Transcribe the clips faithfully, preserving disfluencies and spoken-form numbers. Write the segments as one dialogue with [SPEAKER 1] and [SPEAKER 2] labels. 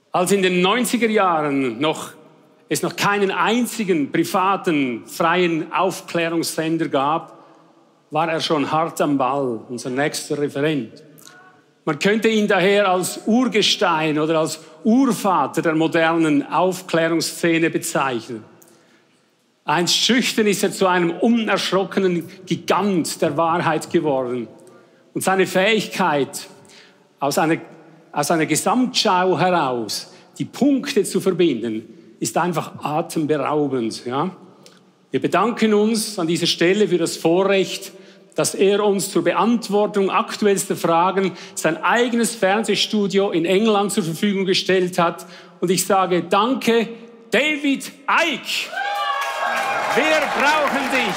[SPEAKER 1] Als in den neunziger Jahren noch, es noch keinen einzigen privaten, freien Aufklärungssender gab, war er schon hart am Ball, unser nächster Referent. Man könnte ihn daher als Urgestein oder als Urvater der modernen Aufklärungsszene bezeichnen. Einst schüchtern ist er zu einem unerschrockenen Gigant der Wahrheit geworden. Und seine Fähigkeit, aus einer, aus einer Gesamtschau heraus die Punkte zu verbinden, ist einfach atemberaubend. Ja? Wir bedanken uns an dieser Stelle für das Vorrecht, dass er uns zur Beantwortung aktuellster Fragen sein eigenes Fernsehstudio in England zur Verfügung gestellt hat. Und ich sage danke, David Icke. Wir brauchen dich.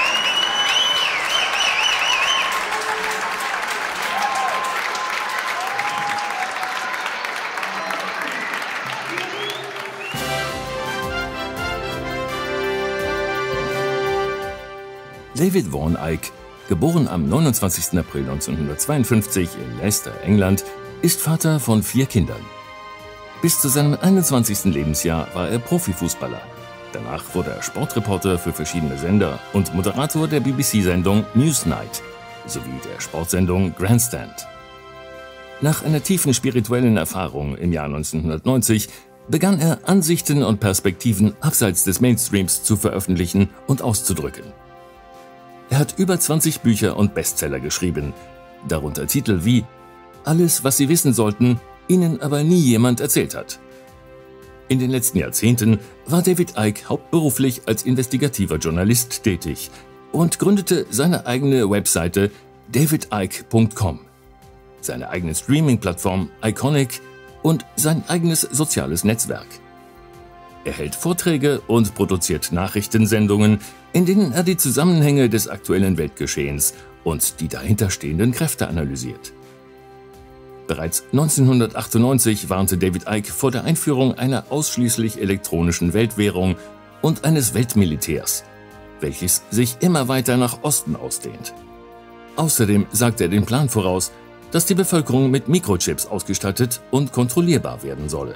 [SPEAKER 2] David Vaughan Icke, geboren am neunundzwanzigsten April neunzehnhundertzweiundfünfzig in Leicester, England, ist Vater von vier Kindern. Bis zu seinem einundzwanzigsten Lebensjahr war er Profifußballer. Danach wurde er Sportreporter für verschiedene Sender und Moderator der B B C-Sendung Newsnight sowie der Sportsendung Grandstand. Nach einer tiefen spirituellen Erfahrung im Jahr neunzehnhundertneunzig begann er, Ansichten und Perspektiven abseits des Mainstreams zu veröffentlichen und auszudrücken. Er hat über zwanzig Bücher und Bestseller geschrieben, darunter Titel wie »Alles, was Sie wissen sollten, Ihnen aber nie jemand erzählt hat«. In den letzten Jahrzehnten war David Icke hauptberuflich als investigativer Journalist tätig und gründete seine eigene Webseite david icke punkt com, seine eigene Streaming-Plattform Iconic und sein eigenes soziales Netzwerk. Er hält Vorträge und produziert Nachrichtensendungen, in denen er die Zusammenhänge des aktuellen Weltgeschehens und die dahinterstehenden Kräfte analysiert. Bereits neunzehnhundertachtundneunzig warnte David Icke vor der Einführung einer ausschließlich elektronischen Weltwährung und eines Weltmilitärs, welches sich immer weiter nach Osten ausdehnt. Außerdem sagte er den Plan voraus, dass die Bevölkerung mit Mikrochips ausgestattet und kontrollierbar werden solle.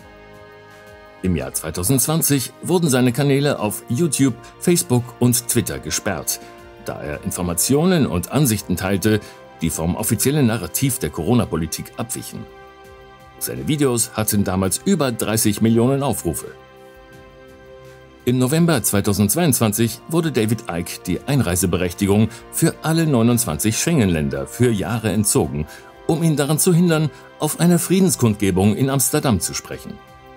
[SPEAKER 2] Im Jahr zweitausendzwanzig wurden seine Kanäle auf YouTube, Facebook und Twitter gesperrt, da er Informationen und Ansichten teilte, die vom offiziellen Narrativ der Corona-Politik abwichen. Seine Videos hatten damals über dreißig Millionen Aufrufe. Im November zweitausendzweiundzwanzig wurde David Icke die Einreiseberechtigung für alle neunundzwanzig Schengen-Länder für Jahre entzogen, um ihn daran zu hindern, auf einer Friedenskundgebung in Amsterdam zu sprechen.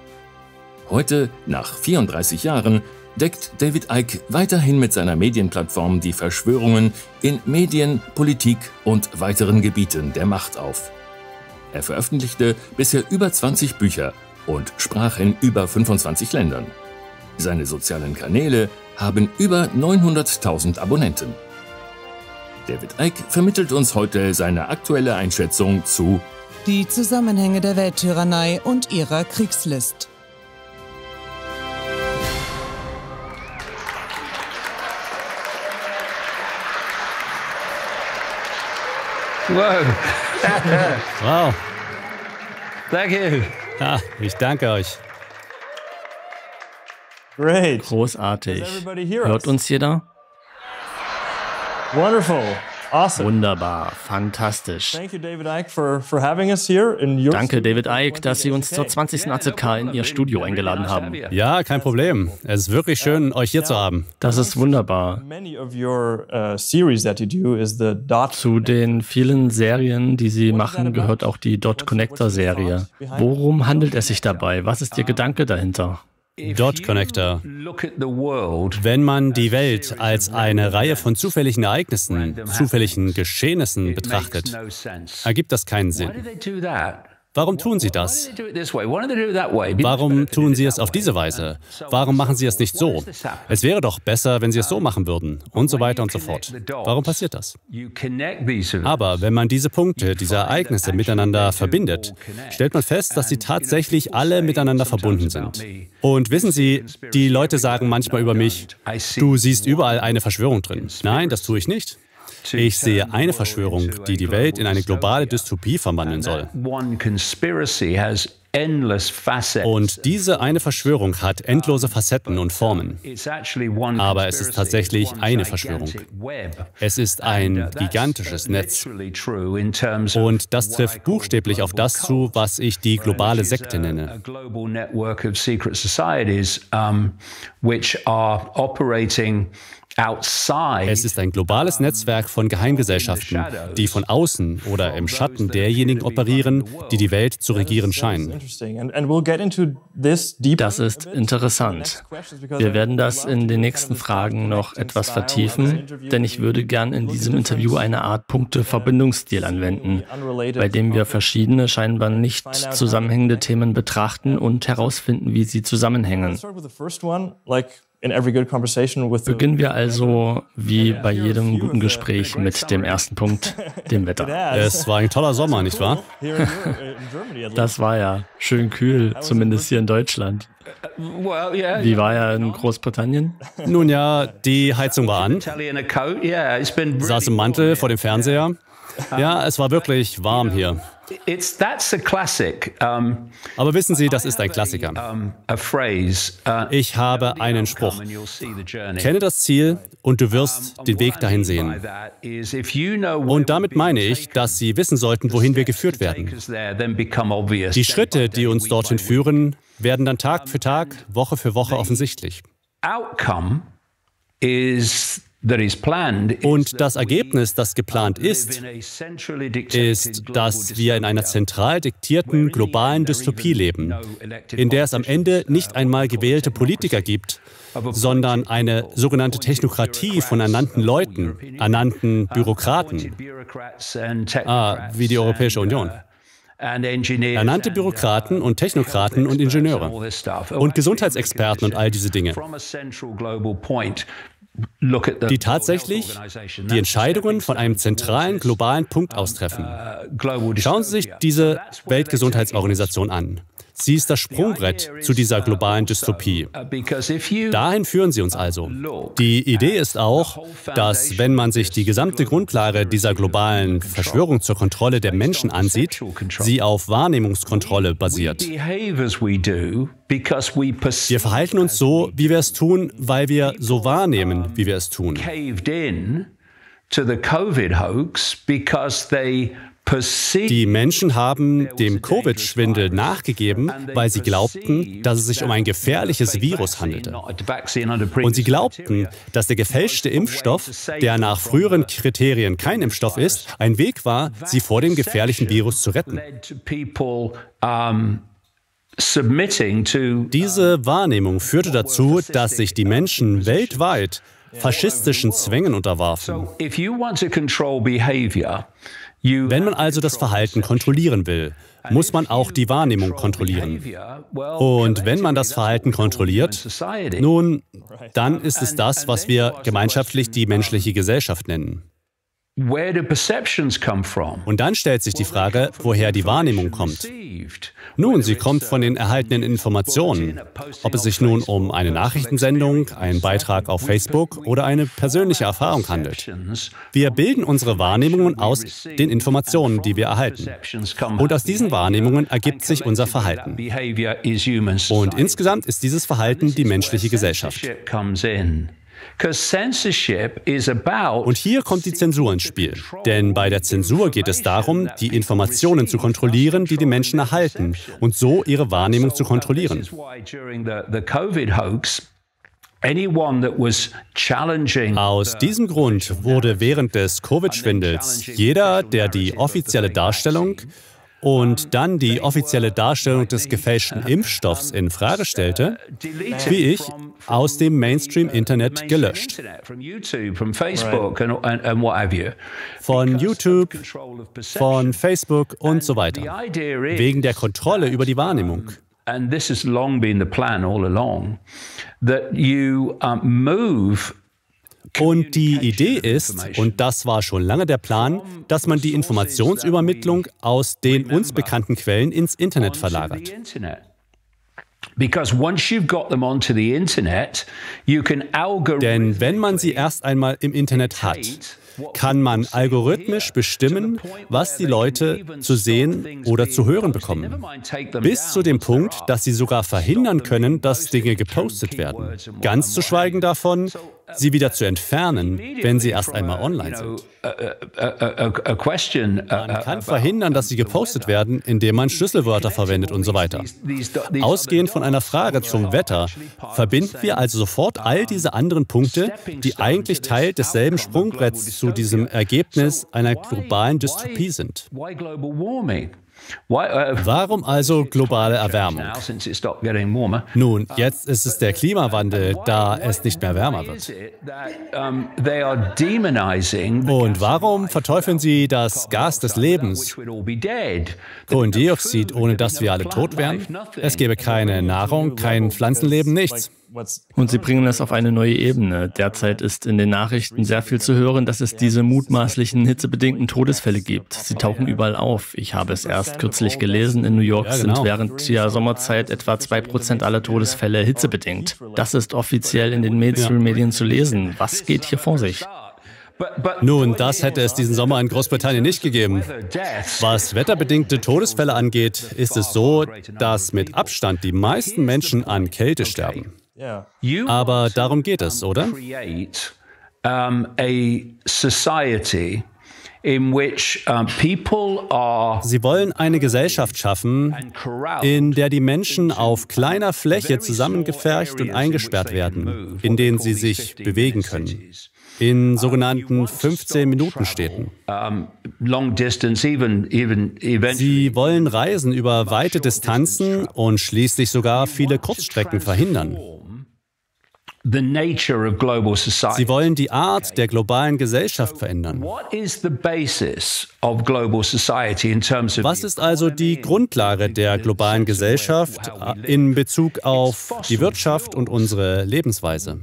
[SPEAKER 2] Heute, nach vierunddreißig Jahren, deckt David Icke weiterhin mit seiner Medienplattform die Verschwörungen in Medien, Politik und weiteren Gebieten der Macht auf. Er veröffentlichte bisher über zwanzig Bücher und sprach in über fünfundzwanzig Ländern. Seine sozialen Kanäle haben über neunhunderttausend Abonnenten. David Icke vermittelt uns heute seine aktuelle Einschätzung zu
[SPEAKER 3] die Zusammenhänge der Welttyrannei und ihrer Kriegslist.
[SPEAKER 4] Wow.
[SPEAKER 5] Wow.
[SPEAKER 4] Thank you.
[SPEAKER 5] Ja, ich danke euch.
[SPEAKER 6] Great.
[SPEAKER 5] Großartig. Hört uns jeder?
[SPEAKER 6] Wonderful. Awesome.
[SPEAKER 5] Wunderbar, fantastisch.
[SPEAKER 6] Thank you, David Icke, for, for having us here in your
[SPEAKER 5] Danke, David Icke, dass Sie uns zur zwanzigsten A Z K in Ihr Studio eingeladen haben.
[SPEAKER 7] Ja, kein Problem. Es ist wirklich schön, euch hier zu haben.
[SPEAKER 5] Das ist wunderbar.
[SPEAKER 6] Many of your uh, series that you do is the Dot.
[SPEAKER 5] Zu den vielen Serien, die Sie machen, gehört auch die Dot Connector Serie. Worum handelt es sich dabei? Was ist Ihr Gedanke dahinter?
[SPEAKER 7] Dot Connector. Wenn man die Welt als eine Reihe von zufälligen Ereignissen, zufälligen Geschehnissen betrachtet, ergibt das keinen Sinn. Warum tun sie das? Warum tun sie es auf diese Weise? Warum machen sie es nicht so? Es wäre doch besser, wenn sie es so machen würden und so weiter und so fort. Warum passiert das? Aber wenn man diese Punkte, diese Ereignisse miteinander verbindet, stellt man fest, dass sie tatsächlich alle miteinander verbunden sind. Und wissen Sie, die Leute sagen manchmal über mich, du siehst überall eine Verschwörung drin. Nein, das tue ich nicht. Ich sehe eine Verschwörung, die die Welt in eine globale Dystopie verwandeln soll. Und diese eine Verschwörung hat endlose Facetten und Formen. Aber es ist tatsächlich eine Verschwörung. Es ist ein gigantisches Netz. Und das trifft buchstäblich auf das zu, was ich die globale Sekte nenne. Es ist ein globales Netzwerk von Geheimgesellschaften, die von außen oder im Schatten derjenigen operieren, die die Welt zu regieren scheinen.
[SPEAKER 5] Das ist interessant. Wir werden das in den nächsten Fragen noch etwas vertiefen, denn ich würde gern in diesem Interview eine Art Punkte-Verbindungsstil anwenden, bei dem wir verschiedene, scheinbar nicht zusammenhängende Themen betrachten und herausfinden, wie sie zusammenhängen. Beginnen wir also, wie bei jedem guten Gespräch, mit dem ersten Punkt, dem Wetter.
[SPEAKER 7] Es war ein toller Sommer, nicht wahr?
[SPEAKER 5] Das war ja schön kühl, zumindest hier in Deutschland. Wie war er in Großbritannien?
[SPEAKER 7] Nun ja, die Heizung war an. Saß im Mantel vor dem Fernseher. Ja, es war wirklich warm hier. Aber wissen Sie, das ist ein Klassiker. Ich habe einen Spruch. Kenne das Ziel und du wirst den Weg dahin sehen. Und damit meine ich, dass Sie wissen sollten, wohin wir geführt werden. Die Schritte, die uns dorthin führen, werden dann Tag für Tag, Woche für Woche offensichtlich. Und das Ergebnis, das geplant ist, ist, dass wir in einer zentral diktierten globalen Dystopie leben, in der es am Ende nicht einmal gewählte Politiker gibt, sondern eine sogenannte Technokratie von ernannten Leuten, ernannten Bürokraten, ah, wie die Europäische Union. Ernannte Bürokraten und Technokraten und Ingenieure und Gesundheitsexperten und all diese Dinge, die tatsächlich die Entscheidungen von einem zentralen globalen Punkt aus treffen. Schauen Sie sich diese Weltgesundheitsorganisation an. Sie ist das Sprungbrett zu dieser globalen Dystopie. Dahin führen sie uns also. Die Idee ist auch, dass, wenn man sich die gesamte Grundlage dieser globalen Verschwörung zur Kontrolle der Menschen ansieht, sie auf Wahrnehmungskontrolle basiert. Wir verhalten uns so, wie wir es tun, weil wir so wahrnehmen, wie wir es tun. Die Menschen haben dem Covid-Schwindel nachgegeben, weil sie glaubten, dass es sich um ein gefährliches Virus handelte. Und sie glaubten, dass der gefälschte Impfstoff, der nach früheren Kriterien kein Impfstoff ist, ein Weg war, sie vor dem gefährlichen Virus zu retten. Diese Wahrnehmung führte dazu, dass sich die Menschen weltweit faschistischen Zwängen unterwarfen. Wenn man also das Verhalten kontrollieren will, muss man auch die Wahrnehmung kontrollieren. Und wenn man das Verhalten kontrolliert, nun, dann ist es das, was wir gemeinschaftlich die menschliche Gesellschaft nennen. Und dann stellt sich die Frage, woher die Wahrnehmung kommt. Nun, sie kommt von den erhaltenen Informationen, ob es sich nun um eine Nachrichtensendung, einen Beitrag auf Facebook oder eine persönliche Erfahrung handelt. Wir bilden unsere Wahrnehmungen aus den Informationen, die wir erhalten. Und aus diesen Wahrnehmungen ergibt sich unser Verhalten. Und insgesamt ist dieses Verhalten die menschliche Gesellschaft. Und hier kommt die Zensur ins Spiel. Denn bei der Zensur geht es darum, die Informationen zu kontrollieren, die die Menschen erhalten, und so ihre Wahrnehmung zu kontrollieren. Aus diesem Grund wurde während des Covid-Schwindels jeder, der die offizielle Darstellung und dann die offizielle Darstellung des gefälschten Impfstoffs in Frage stellte, wie ich, aus dem Mainstream-Internet gelöscht. Von YouTube, von Facebook und so weiter. Wegen der Kontrolle über die Wahrnehmung.
[SPEAKER 8] And this has long been the plan all along, that you um, move.
[SPEAKER 7] Und die Idee ist, und das war schon lange der Plan, dass man die Informationsübermittlung aus den uns bekannten Quellen ins Internet verlagert. Denn wenn man sie erst einmal im Internet hat, kann man algorithmisch bestimmen, was die Leute zu sehen oder zu hören bekommen. Bis zu dem Punkt, dass sie sogar verhindern können, dass Dinge gepostet werden. Ganz zu schweigen davon, sie wieder zu entfernen, wenn sie erst einmal online sind. Man kann verhindern, dass sie gepostet werden, indem man Schlüsselwörter verwendet und so weiter. Ausgehend von einer Frage zum Wetter verbinden wir also sofort all diese anderen Punkte, die eigentlich Teil desselben Sprungbretts zu diesem Ergebnis einer globalen Dystopie sind. Warum also globale Erwärmung? Nun, jetzt ist es der Klimawandel, da es nicht mehr wärmer wird. Und warum verteufeln sie das Gas des Lebens? Kohlendioxid, ohne das wir alle tot wären? Es gäbe keine Nahrung, kein Pflanzenleben, nichts.
[SPEAKER 5] Und sie bringen es auf eine neue Ebene. Derzeit ist in den Nachrichten sehr viel zu hören, dass es diese mutmaßlichen hitzebedingten Todesfälle gibt. Sie tauchen überall auf. Ich habe es erst kürzlich gelesen. In New York ja, genau. sind während der Sommerzeit etwa zwei Prozent aller Todesfälle hitzebedingt. Das ist offiziell in den Mainstream-Medien zu lesen. Was geht hier vor sich?
[SPEAKER 7] Nun, das hätte es diesen Sommer in Großbritannien nicht gegeben. Was wetterbedingte Todesfälle angeht, ist es so, dass mit Abstand die meisten Menschen an Kälte sterben. Aber darum geht es, oder? Sie wollen eine Gesellschaft schaffen, in der die Menschen auf kleiner Fläche zusammengepfercht und eingesperrt werden, in denen sie sich bewegen können. In sogenannten fünfzehn-Minuten-Städten. Sie wollen Reisen über weite Distanzen und schließlich sogar viele Kurzstrecken verhindern. Sie wollen die Art der globalen Gesellschaft verändern. Was ist also die Grundlage der globalen Gesellschaft in Bezug auf die Wirtschaft und unsere Lebensweise?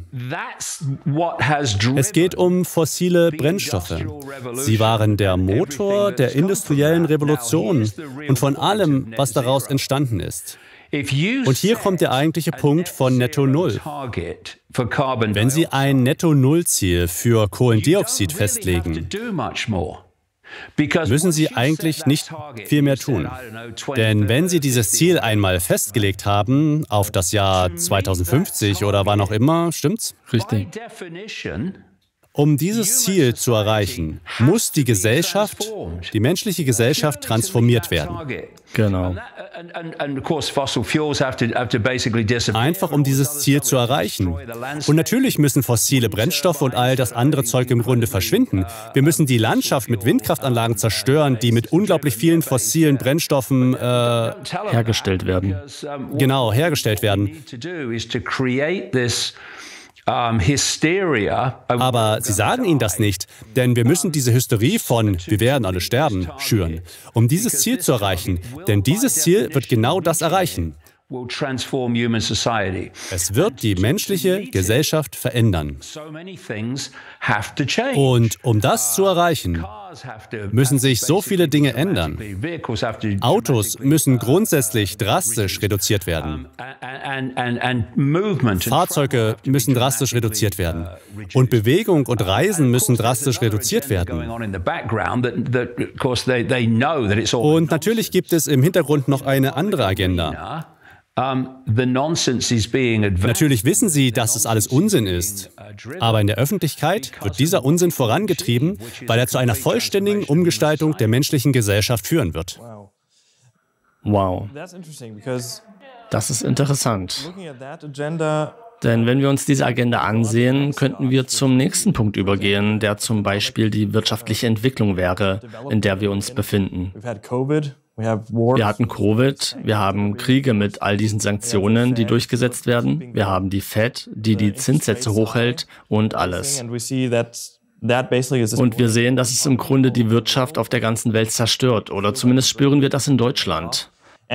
[SPEAKER 7] Es geht um fossile Brennstoffe. Sie waren der Motor der industriellen Revolution und von allem, was daraus entstanden ist. Und hier kommt der eigentliche Punkt von Netto Null. Wenn Sie ein Netto-Null-Ziel für Kohlendioxid festlegen, müssen Sie eigentlich nicht viel mehr tun. Denn wenn Sie dieses Ziel einmal festgelegt haben, auf das Jahr zweitausendfünfzig oder wann auch immer, stimmt's?
[SPEAKER 5] Richtig.
[SPEAKER 7] Um dieses Ziel zu erreichen, muss die Gesellschaft, die menschliche Gesellschaft transformiert werden.
[SPEAKER 5] Genau.
[SPEAKER 7] Einfach um dieses Ziel zu erreichen. Und natürlich müssen fossile Brennstoffe und all das andere Zeug im Grunde verschwinden. Wir müssen die Landschaft mit Windkraftanlagen zerstören, die mit unglaublich vielen fossilen Brennstoffen äh,
[SPEAKER 5] hergestellt werden.
[SPEAKER 7] Genau, hergestellt werden. Aber sie sagen ihnen das nicht, denn wir müssen diese Hysterie von „wir werden alle sterben“ schüren, um dieses Ziel zu erreichen. Denn dieses Ziel wird genau das erreichen. Es wird die menschliche Gesellschaft verändern. Und um das zu erreichen, müssen sich so viele Dinge ändern. Autos müssen grundsätzlich drastisch reduziert werden. Fahrzeuge müssen drastisch reduziert werden. Und Bewegung und Reisen müssen drastisch reduziert werden. Und natürlich gibt es im Hintergrund noch eine andere Agenda. Natürlich wissen sie, dass es alles Unsinn ist, aber in der Öffentlichkeit wird dieser Unsinn vorangetrieben, weil er zu einer vollständigen Umgestaltung der menschlichen Gesellschaft führen wird.
[SPEAKER 5] Wow. Das ist interessant. Denn wenn wir uns diese Agenda ansehen, könnten wir zum nächsten Punkt übergehen, der zum Beispiel die wirtschaftliche Entwicklung wäre, in der wir uns befinden. Wir hatten Covid, wir haben Kriege mit all diesen Sanktionen, die durchgesetzt werden. Wir haben die Fed, die die Zinssätze hochhält und alles. Und wir sehen, dass es im Grunde die Wirtschaft auf der ganzen Welt zerstört. Oder zumindest spüren wir das in Deutschland.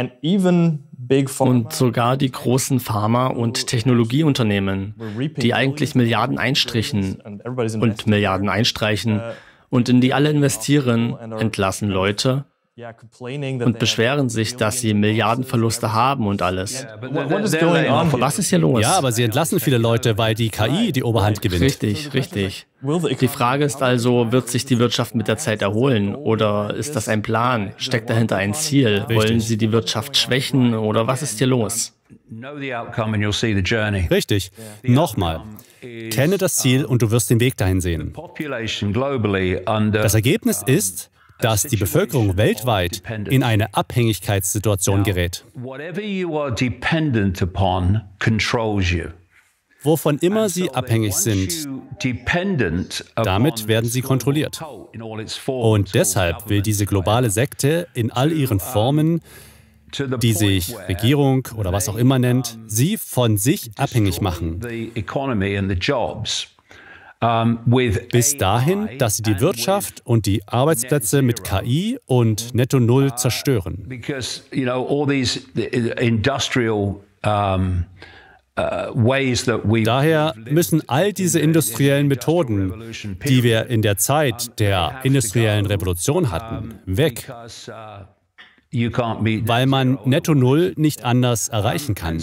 [SPEAKER 5] Und sogar die großen Pharma- und Technologieunternehmen, die eigentlich Milliarden einstrichen und Milliarden einstreichen und in die alle investieren, entlassen Leute und beschweren sich, dass sie Milliardenverluste haben und alles. Was ist hier los?
[SPEAKER 7] Ja, aber sie entlassen viele Leute, weil die K I die Oberhand gewinnt.
[SPEAKER 5] Richtig, richtig. Die Frage ist also, wird sich die Wirtschaft mit der Zeit erholen? Oder ist das ein Plan? Steckt dahinter ein Ziel?
[SPEAKER 7] Richtig.
[SPEAKER 5] Wollen sie die Wirtschaft schwächen oder was ist hier los?
[SPEAKER 7] Richtig. Nochmal. Kenne das Ziel und du wirst den Weg dahin sehen. Das Ergebnis ist, dass die Bevölkerung weltweit in eine Abhängigkeitssituation gerät. Wovon immer sie abhängig sind, damit werden sie kontrolliert. Und deshalb will diese globale Sekte in all ihren Formen, die sich Regierung oder was auch immer nennt, sie von sich abhängig machen. Bis dahin, dass sie die Wirtschaft und die Arbeitsplätze mit K I und Netto Null zerstören. Daher müssen all diese industriellen Methoden, die wir in der Zeit der industriellen Revolution hatten, weg. Weil man Netto Null nicht anders erreichen kann.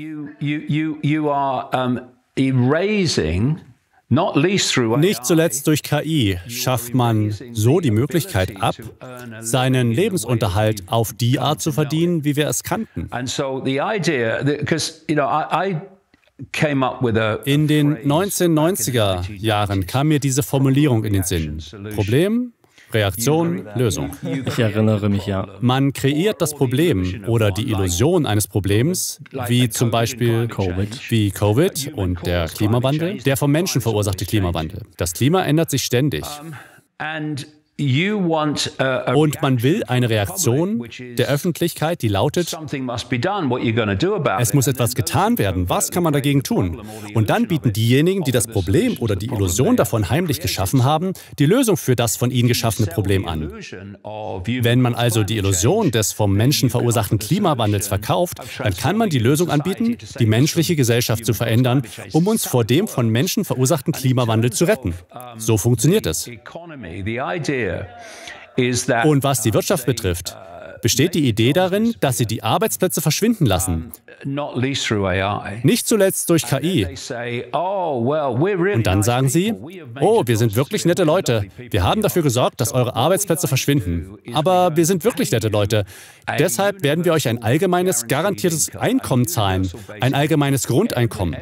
[SPEAKER 7] Nicht zuletzt durch K I schafft man so die Möglichkeit ab, seinen Lebensunterhalt auf die Art zu verdienen, wie wir es kannten. In den neunzehnhundertneunziger Jahren kam mir diese Formulierung in den Sinn. Problem, Reaktion, Lösung.
[SPEAKER 5] Ich erinnere mich, ja.
[SPEAKER 7] Man kreiert das Problem oder die Illusion eines Problems, wie zum Beispiel Covid, wie Covid und der Klimawandel, der vom Menschen verursachte Klimawandel. Das Klima ändert sich ständig. Und man will eine Reaktion der Öffentlichkeit, die lautet, es muss etwas getan werden, was kann man dagegen tun? Und dann bieten diejenigen, die das Problem oder die Illusion davon heimlich geschaffen haben, die Lösung für das von ihnen geschaffene Problem an. Wenn man also die Illusion des vom Menschen verursachten Klimawandels verkauft, dann kann man die Lösung anbieten, die menschliche Gesellschaft zu verändern, um uns vor dem von Menschen verursachten Klimawandel zu retten. So funktioniert es. Und was die Wirtschaft betrifft, besteht die Idee darin, dass sie die Arbeitsplätze verschwinden lassen. Nicht zuletzt durch K I. Und dann sagen sie, oh, wir sind wirklich nette Leute. Wir haben dafür gesorgt, dass eure Arbeitsplätze verschwinden. Aber wir sind wirklich nette Leute. Deshalb werden wir euch ein allgemeines, garantiertes Einkommen zahlen. Ein allgemeines Grundeinkommen.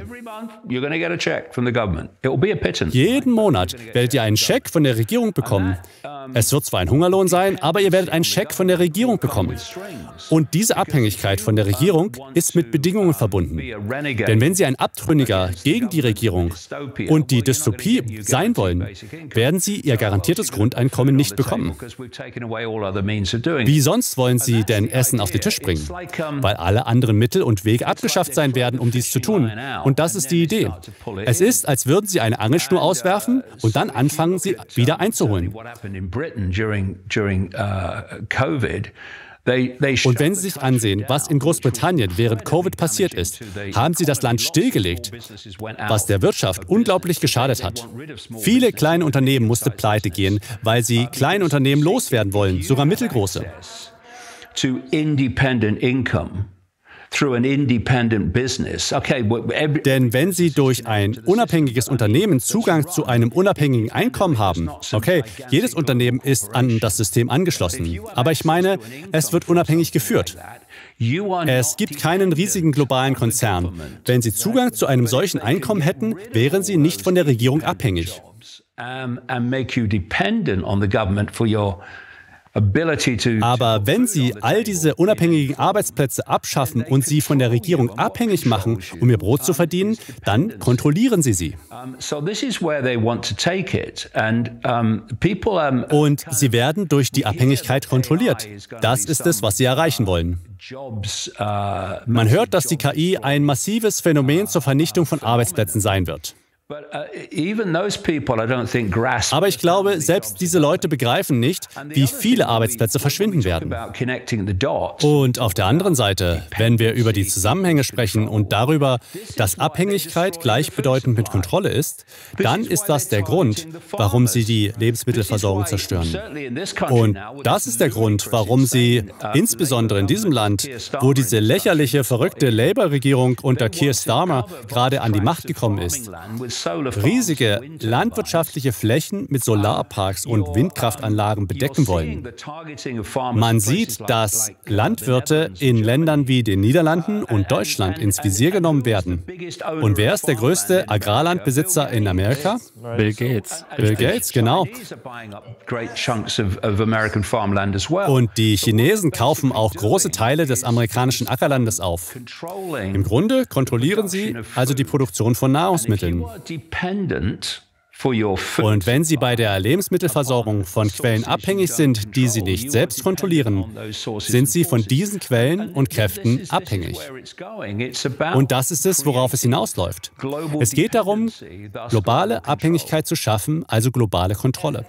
[SPEAKER 7] Jeden Monat werdet ihr einen Scheck von der Regierung bekommen. Es wird zwar ein Hungerlohn sein, aber ihr werdet einen Scheck von der Regierung bekommen. Und diese Abhängigkeit von der Regierung ist mit Bedingungen verbunden. Denn wenn Sie ein Abtrünniger gegen die Regierung und die Dystopie sein wollen, werden Sie Ihr garantiertes Grundeinkommen nicht bekommen. Wie sonst wollen Sie denn Essen auf den Tisch bringen? Weil alle anderen Mittel und Wege abgeschafft sein werden, um dies zu tun. Und das ist die Idee. Es ist, als würden Sie eine Angelschnur auswerfen und dann anfangen, sie wieder einzuholen. Und wenn Sie sich ansehen, was in Großbritannien während Covid passiert ist, haben sie das Land stillgelegt, was der Wirtschaft unglaublich geschadet hat. Viele kleine Unternehmen mussten pleite gehen, weil sie kleine Unternehmen loswerden wollen, sogar mittelgroße. Denn wenn Sie durch ein unabhängiges Unternehmen Zugang zu einem unabhängigen Einkommen haben, okay, jedes Unternehmen ist an das System angeschlossen, aber ich meine, es wird unabhängig geführt. Es gibt keinen riesigen globalen Konzern. Wenn Sie Zugang zu einem solchen Einkommen hätten, wären Sie nicht von der Regierung abhängig. Aber wenn Sie all diese unabhängigen Arbeitsplätze abschaffen und sie von der Regierung abhängig machen, um ihr Brot zu verdienen, dann kontrollieren Sie sie. Und sie werden durch die Abhängigkeit kontrolliert. Das ist es, was sie erreichen wollen. Man hört, dass die K I ein massives Phänomen zur Vernichtung von Arbeitsplätzen sein wird. Aber ich glaube, selbst diese Leute begreifen nicht, wie viele Arbeitsplätze verschwinden werden. Und auf der anderen Seite, wenn wir über die Zusammenhänge sprechen und darüber, dass Abhängigkeit gleichbedeutend mit Kontrolle ist, dann ist das der Grund, warum sie die Lebensmittelversorgung zerstören. Und das ist der Grund, warum sie, insbesondere in diesem Land, wo diese lächerliche, verrückte Labour-Regierung unter Keir Starmer gerade an die Macht gekommen ist, riesige landwirtschaftliche Flächen mit Solarparks und Windkraftanlagen bedecken wollen. Man sieht, dass Landwirte in Ländern wie den Niederlanden und Deutschland ins Visier genommen werden. Und wer ist der größte Agrarlandbesitzer in Amerika?
[SPEAKER 5] Bill Gates.
[SPEAKER 7] Bill Gates, genau. Und die Chinesen kaufen auch große Teile des amerikanischen Ackerlandes auf. Im Grunde kontrollieren sie also die Produktion von Nahrungsmitteln. Und wenn Sie bei der Lebensmittelversorgung von Quellen abhängig sind, die Sie nicht selbst kontrollieren, sind Sie von diesen Quellen und Kräften abhängig. Und das ist es, worauf es hinausläuft. Es geht darum, globale Abhängigkeit zu schaffen, also globale Kontrolle.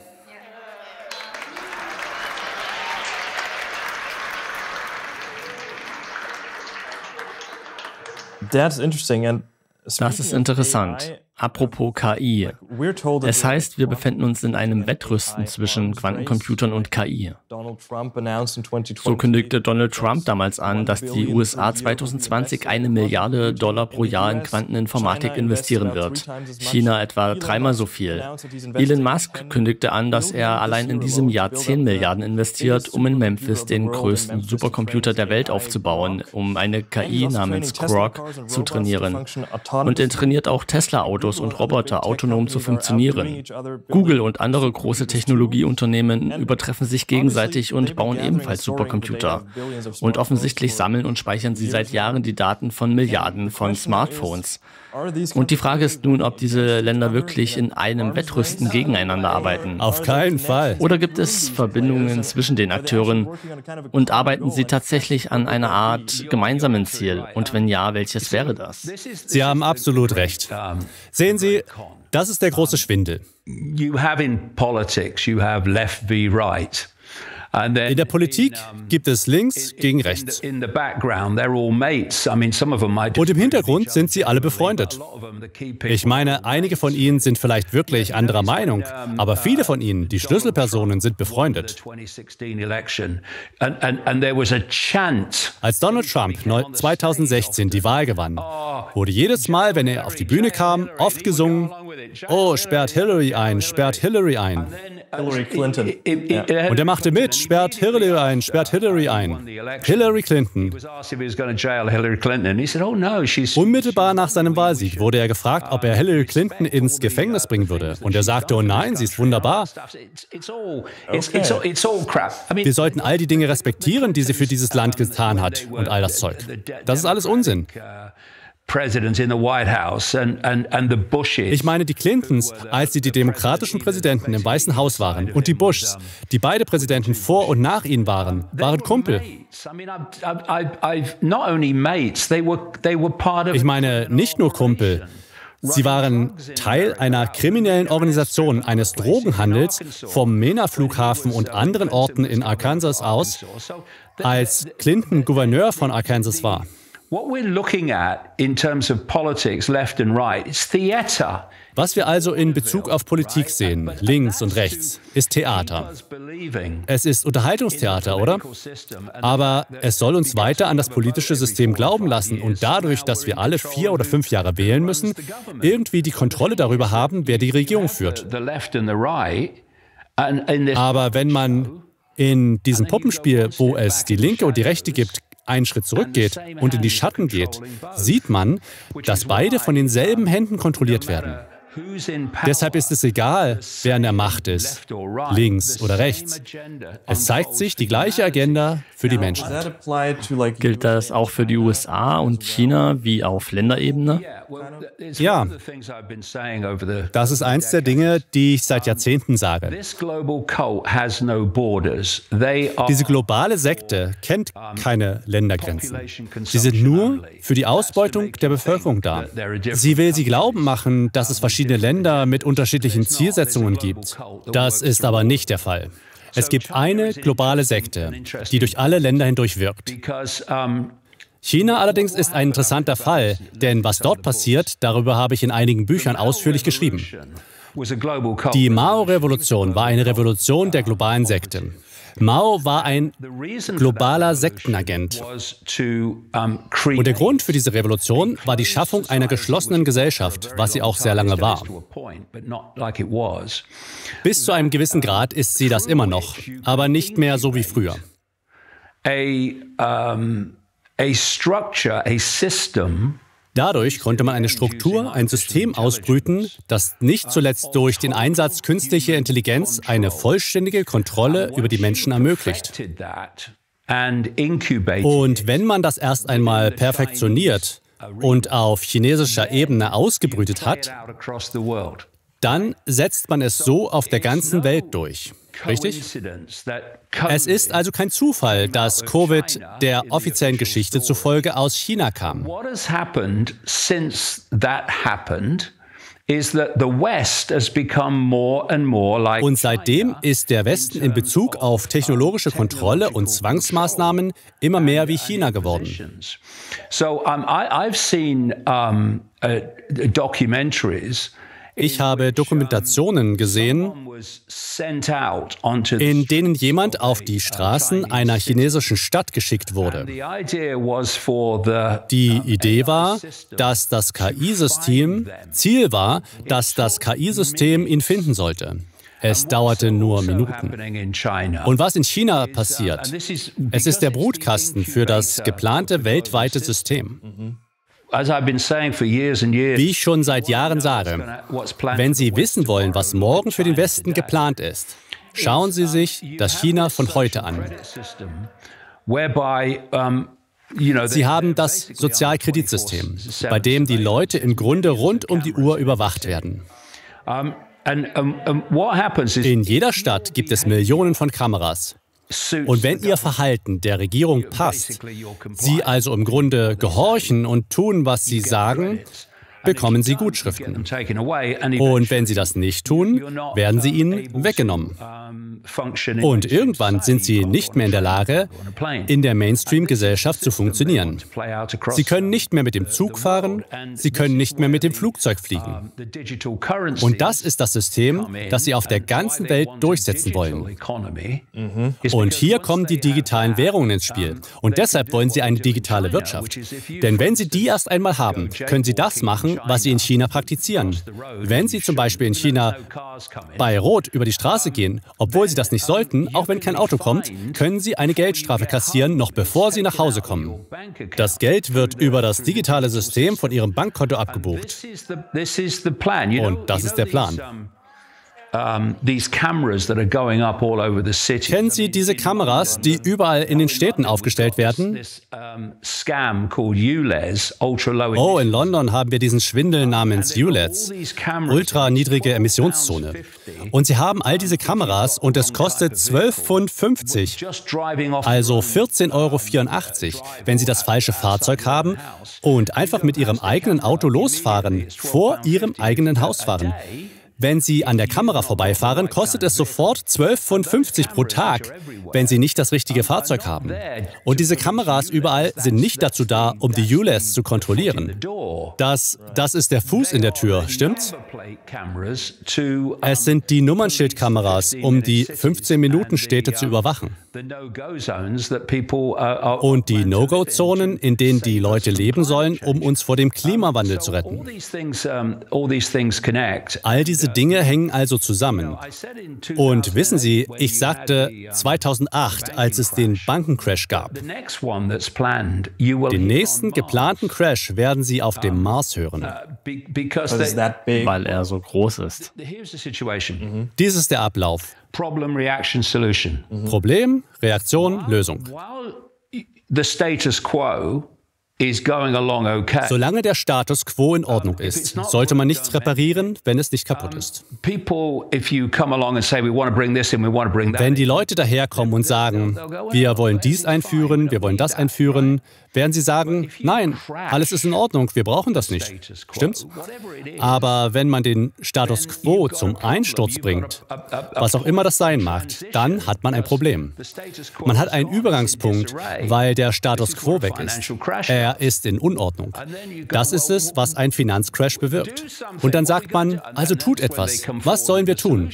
[SPEAKER 6] That's interesting. And
[SPEAKER 5] Das ist interessant. Apropos K I. Es heißt, wir befinden uns in einem Wettrüsten zwischen Quantencomputern und K I. So kündigte Donald Trump damals an, dass die U S A zwanzig zwanzig eine Milliarde Dollar pro Jahr in Quanteninformatik investieren wird. China etwa dreimal so viel. Elon Musk kündigte an, dass er allein in diesem Jahr zehn Milliarden investiert, um in Memphis den größten Supercomputer der Welt aufzubauen, um eine K I namens Grok zu trainieren. Und er trainiert auch Tesla-Autos und Roboter autonom zu funktionieren. Google und andere große Technologieunternehmen übertreffen sich gegenseitig und bauen ebenfalls Supercomputer. Und offensichtlich sammeln und speichern sie seit Jahren die Daten von Milliarden von Smartphones. Und die Frage ist nun, ob diese Länder wirklich in einem Wettrüsten gegeneinander arbeiten.
[SPEAKER 7] Auf keinen Fall.
[SPEAKER 5] Oder gibt es Verbindungen zwischen den Akteuren und arbeiten sie tatsächlich an einer Art gemeinsamen Ziel? Und wenn ja, welches wäre das?
[SPEAKER 7] Sie haben absolut recht. Sehen Sie, das ist der große Schwindel.
[SPEAKER 8] You have in politics, you have left v right.
[SPEAKER 7] In der Politik gibt es links gegen rechts. Und im Hintergrund sind sie alle befreundet. Ich meine, einige von ihnen sind vielleicht wirklich anderer Meinung, aber viele von ihnen, die Schlüsselpersonen, sind befreundet. Als Donald Trump zweitausendsechzehn die Wahl gewann, wurde jedes Mal, wenn er auf die Bühne kam, oft gesungen: Oh, sperrt Hillary ein, sperrt Hillary ein.
[SPEAKER 6] Hillary Clinton.
[SPEAKER 7] Und er machte mit, sperrt Hillary ein, sperrt Hillary ein. Hillary Clinton. Unmittelbar nach seinem Wahlsieg wurde er gefragt, ob er Hillary Clinton ins Gefängnis bringen würde. Und er sagte, oh nein, sie ist wunderbar. Wir sollten all die Dinge respektieren, die sie für dieses Land getan hat und all das Zeug. Das ist alles Unsinn. Ich meine die Clintons, als sie die demokratischen Präsidenten im Weißen Haus waren, und die Bushs, die beide Präsidenten vor und nach ihnen waren, waren Kumpel. Ich meine nicht nur Kumpel. Sie waren Teil einer kriminellen Organisation eines Drogenhandels vom Mena-Flughafen und anderen Orten in Arkansas aus, als Clinton Gouverneur von Arkansas war. Was wir also in Bezug auf Politik sehen, links und rechts, ist Theater. Es ist Unterhaltungstheater, oder? Aber es soll uns weiter an das politische System glauben lassen und dadurch, dass wir alle vier oder fünf Jahre wählen müssen, irgendwie die Kontrolle darüber haben, wer die Regierung führt. Aber wenn man in diesem Puppenspiel, wo es die Linke und die Rechte gibt, einen Schritt zurückgeht und in die Schatten geht, sieht man, dass beide von denselben Händen kontrolliert werden. Deshalb ist es egal, wer an der Macht ist, links oder rechts. Es zeigt sich die gleiche Agenda für für die Menschen.
[SPEAKER 5] Gilt das auch für die U S A und China wie auf Länderebene?
[SPEAKER 7] Ja, das ist eins der Dinge, die ich seit Jahrzehnten sage. Diese globale Sekte kennt keine Ländergrenzen. Sie sind nur für die Ausbeutung der Bevölkerung da. Sie will sie glauben machen, dass es verschiedene Länder mit unterschiedlichen Zielsetzungen gibt. Das ist aber nicht der Fall. Es gibt eine globale Sekte, die durch alle Länder hindurch wirkt. China allerdings ist ein interessanter Fall, denn was dort passiert, darüber habe ich in einigen Büchern ausführlich geschrieben. Die Mao-Revolution war eine Revolution der globalen Sekte. Mao war ein globaler Sektenagent. Und der Grund für diese Revolution war die Schaffung einer geschlossenen Gesellschaft, was sie auch sehr lange war. Bis zu einem gewissen Grad ist sie das immer noch, aber nicht mehr so wie früher. Dadurch konnte man eine Struktur, ein System ausbrüten, das nicht zuletzt durch den Einsatz künstlicher Intelligenz eine vollständige Kontrolle über die Menschen ermöglicht. Und wenn man das erst einmal perfektioniert und auf chinesischer Ebene ausgebrütet hat, dann setzt man es so auf der ganzen Welt durch. Richtig? Es ist also kein Zufall, dass Covid der offiziellen Geschichte zufolge aus China kam. Und seitdem ist der Westen in Bezug auf technologische Kontrolle und Zwangsmaßnahmen immer mehr wie China geworden. Ich habe Dokumentationen gesehen, in denen jemand auf die Straßen einer chinesischen Stadt geschickt wurde. Die Idee war, dass das K I-System, Ziel war, dass das K I-System ihn finden sollte. Es dauerte nur Minuten. Und was in China passiert, es ist der Brutkasten für das geplante weltweite System. Wie ich schon seit Jahren sage, wenn Sie wissen wollen, was morgen für den Westen geplant ist, schauen Sie sich das China von heute an. Sie haben das Sozialkreditsystem, bei dem die Leute im Grunde rund um die Uhr überwacht werden. In jeder Stadt gibt es Millionen von Kameras. Und wenn Ihr Verhalten der Regierung passt, Sie also im Grunde gehorchen und tun, was Sie sagen, bekommen Sie Gutschriften. Und wenn Sie das nicht tun, werden sie Ihnen weggenommen. Und irgendwann sind Sie nicht mehr in der Lage, in der Mainstream-Gesellschaft zu funktionieren. Sie können nicht mehr mit dem Zug fahren, Sie können nicht mehr mit dem Flugzeug fliegen. Und das ist das System, das Sie auf der ganzen Welt durchsetzen wollen. Und hier kommen die digitalen Währungen ins Spiel. Und deshalb wollen Sie eine digitale Wirtschaft. Denn wenn Sie die erst einmal haben, können Sie das machen, was Sie in China praktizieren. Wenn Sie zum Beispiel in China bei Rot über die Straße gehen, obwohl Sie das nicht sollten, auch wenn kein Auto kommt, können Sie eine Geldstrafe kassieren, noch bevor Sie nach Hause kommen. Das Geld wird über das digitale System von Ihrem Bankkonto abgebucht. Und das ist der Plan. Kennen Sie diese Kameras, die überall in den Städten aufgestellt werden? Oh, in London haben wir diesen Schwindel namens U L E Ds, ultra-niedrige Emissionszone. Und sie haben all diese Kameras und es kostet zwölf Pfund fünfzig, also vierzehn Euro vierundachtzig, wenn Sie das falsche Fahrzeug haben und einfach mit Ihrem eigenen Auto losfahren, vor Ihrem eigenen Haus fahren. Wenn Sie an der Kamera vorbeifahren, kostet es sofort zwölf Pfund fünfzig pro Tag, wenn Sie nicht das richtige Fahrzeug haben. Und diese Kameras überall sind nicht dazu da, um die U L E Ds zu kontrollieren. Das, das ist der Fuß in der Tür, stimmt's? Es sind die Nummernschildkameras, um die fünfzehn-Minuten-Städte zu überwachen. Und die No-Go-Zonen, in denen die Leute leben sollen, um uns vor dem Klimawandel zu retten. All diese Dinge hängen also zusammen. Und wissen Sie, ich sagte zweitausendacht, als es den Bankencrash gab. Den nächsten geplanten Crash werden Sie auf dem Mars hören.
[SPEAKER 5] Weil er so groß ist.
[SPEAKER 7] Mhm. Dies ist der Ablauf.
[SPEAKER 8] Problem, Reaction, Solution.
[SPEAKER 7] Mhm. Problem, Reaktion, Lösung.
[SPEAKER 8] The status quo is going along okay.
[SPEAKER 7] Solange der Status quo in Ordnung ist, sollte man nichts reparieren, wenn es nicht kaputt ist. Wenn die Leute daherkommen und sagen, wir wollen dies einführen, wir wollen das einführen, werden sie sagen, nein, alles ist in Ordnung, wir brauchen das nicht. Stimmt's? Aber wenn man den Status quo zum Einsturz bringt, was auch immer das sein mag, dann hat man ein Problem. Man hat einen Übergangspunkt, weil der Status quo weg ist. Er ist in Unordnung. Das ist es, was ein Finanzcrash bewirkt. Und dann sagt man, also tut etwas. Was sollen wir tun?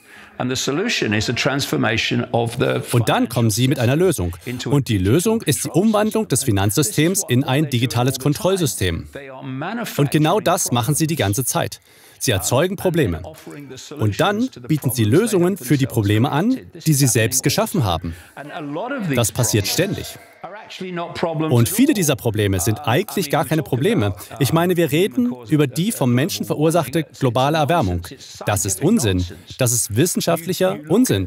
[SPEAKER 7] Und dann kommen Sie mit einer Lösung. Und die Lösung ist die Umwandlung des Finanzsystems in ein digitales Kontrollsystem. Und genau das machen Sie die ganze Zeit. Sie erzeugen Probleme. Und dann bieten Sie Lösungen für die Probleme an, die Sie selbst geschaffen haben. Das passiert ständig. Und viele dieser Probleme sind eigentlich gar keine Probleme. Ich meine, wir reden über die vom Menschen verursachte globale Erwärmung. Das ist Unsinn. Das ist wissenschaftlicher Unsinn.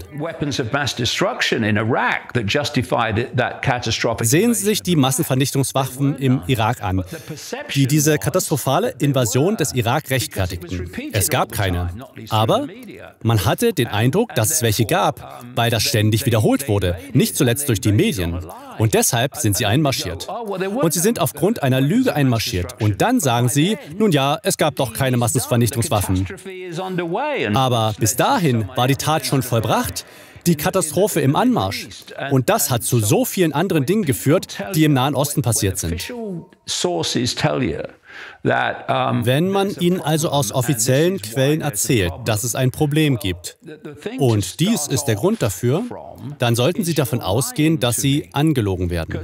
[SPEAKER 7] Sehen Sie sich die Massenvernichtungswaffen im Irak an, die diese katastrophale Invasion des Irak rechtfertigten. Es gab keine. Aber man hatte den Eindruck, dass es welche gab, weil das ständig wiederholt wurde, nicht zuletzt durch die Medien. Und deshalb sind sie einmarschiert. Und sie sind aufgrund einer Lüge einmarschiert. Und dann sagen sie, nun ja, es gab doch keine Massenvernichtungswaffen. Aber bis dahin war die Tat schon vollbracht. Die Katastrophe im Anmarsch. Und das hat zu so vielen anderen Dingen geführt, die im Nahen Osten passiert sind. Wenn man ihnen also aus offiziellen Quellen erzählt, dass es ein Problem gibt, und dies ist der Grund dafür, dann sollten sie davon ausgehen, dass sie angelogen werden.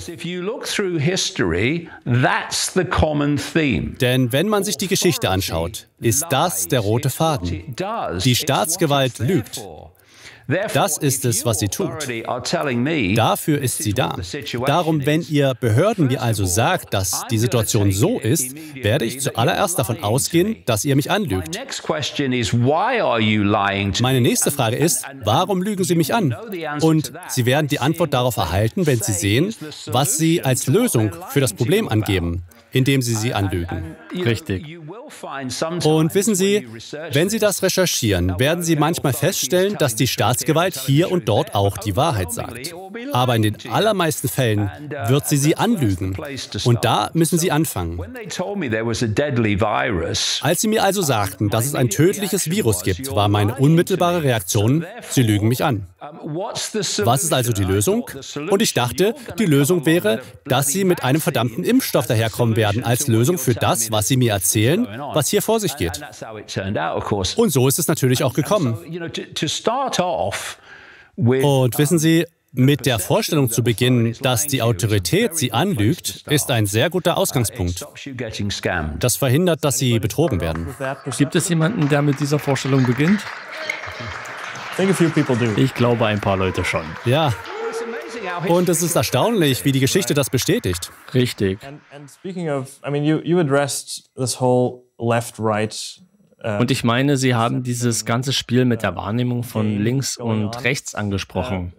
[SPEAKER 7] Denn wenn man sich die Geschichte anschaut, ist das der rote Faden. Die Staatsgewalt lügt. Das ist es, was sie tut. Dafür ist sie da. Darum, wenn ihr Behörden mir also sagt, dass die Situation so ist, werde ich zuallererst davon ausgehen, dass ihr mich anlügt. Meine nächste Frage ist, warum lügen Sie mich an? Und Sie werden die Antwort darauf erhalten, wenn Sie sehen, was Sie als Lösung für das Problem angeben, indem Sie sie anlügen.
[SPEAKER 5] Richtig.
[SPEAKER 7] Und wissen Sie, wenn Sie das recherchieren, werden Sie manchmal feststellen, dass die Staatsgewalt hier und dort auch die Wahrheit sagt. Aber in den allermeisten Fällen wird sie sie anlügen. Und da müssen Sie anfangen. Als Sie mir also sagten, dass es ein tödliches Virus gibt, war meine unmittelbare Reaktion, Sie lügen mich an. Was ist also die Lösung? Und ich dachte, die Lösung wäre, dass Sie mit einem verdammten Impfstoff daherkommen werden, als Lösung für das, was Sie mir erzählen, was hier vor sich geht. Und so ist es natürlich auch gekommen. Und wissen Sie, mit der Vorstellung zu beginnen, dass die Autorität Sie anlügt, ist ein sehr guter Ausgangspunkt. Das verhindert, dass Sie betrogen werden.
[SPEAKER 5] Gibt es jemanden, der mit dieser Vorstellung beginnt? Ich glaube, ein paar Leute schon.
[SPEAKER 7] Ja. Und es ist erstaunlich, wie die Geschichte das bestätigt.
[SPEAKER 5] Richtig. Und ich meine, Sie haben dieses ganze Spiel mit der Wahrnehmung von links und rechts angesprochen.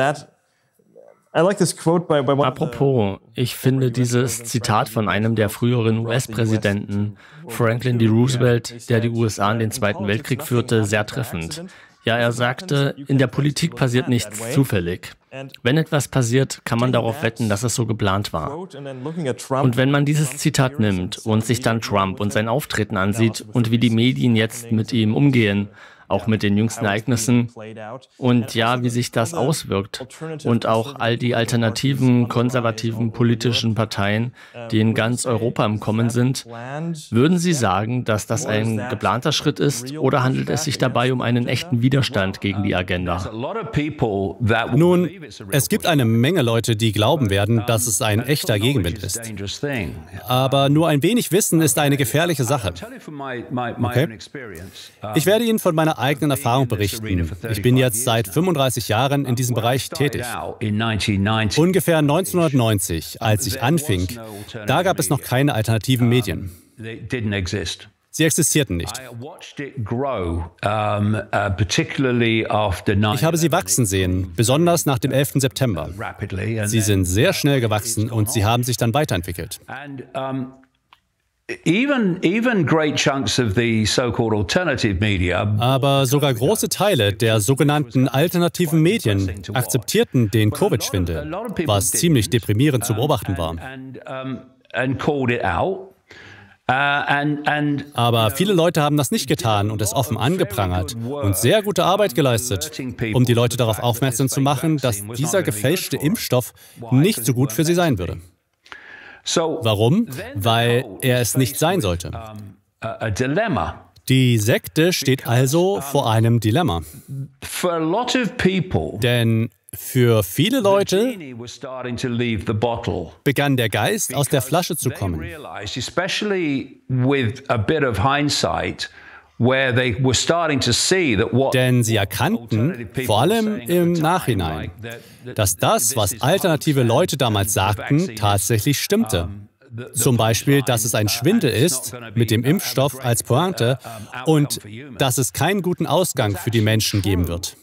[SPEAKER 5] Apropos, ich finde dieses Zitat von einem der früheren U S-Präsidenten, Franklin D. Roosevelt, der die U S A in den Zweiten Weltkrieg führte, sehr treffend. Ja, er sagte, in der Politik passiert nichts zufällig. Wenn etwas passiert, kann man darauf wetten, dass es so geplant war. Und wenn man dieses Zitat nimmt und sich dann Trump und sein Auftreten ansieht und wie die Medien jetzt mit ihm umgehen, auch mit den jüngsten Ereignissen und ja, wie sich das auswirkt. Und auch all die alternativen, konservativen politischen Parteien, die in ganz Europa im Kommen sind. Würden Sie sagen, dass das ein geplanter Schritt ist oder handelt es sich dabei um einen echten Widerstand gegen die Agenda?
[SPEAKER 7] Nun, es gibt eine Menge Leute, die glauben werden, dass es ein echter Gegenwind ist. Aber nur ein wenig Wissen ist eine gefährliche Sache. Okay? Ich werde Ihnen von meiner eigenen Erfahrung berichten. Ich bin jetzt seit fünfunddreißig Jahren in diesem Bereich tätig. Ungefähr neunzehnhundertneunzig, als ich anfing, da gab es noch keine alternativen Medien. Sie existierten nicht. Ich habe sie wachsen sehen, besonders nach dem elften September. Sie sind sehr schnell gewachsen und sie haben sich dann weiterentwickelt. Aber sogar große Teile der sogenannten alternativen Medien akzeptierten den Covid-Schwindel, was ziemlich deprimierend zu beobachten war. Aber viele Leute haben das nicht getan und es offen angeprangert und sehr gute Arbeit geleistet, um die Leute darauf aufmerksam zu machen, dass dieser gefälschte Impfstoff nicht so gut für sie sein würde. Warum? Weil er es nicht sein sollte. Die Sekte steht also vor einem Dilemma. Denn für viele Leute begann der Geist aus der Flasche zu kommen. Denn sie erkannten, vor allem im Nachhinein, dass das, was alternative Leute damals sagten, tatsächlich stimmte. Zum Beispiel, dass es ein Schwindel ist mit dem Impfstoff als Pointe und dass es keinen guten Ausgang für die Menschen geben wird.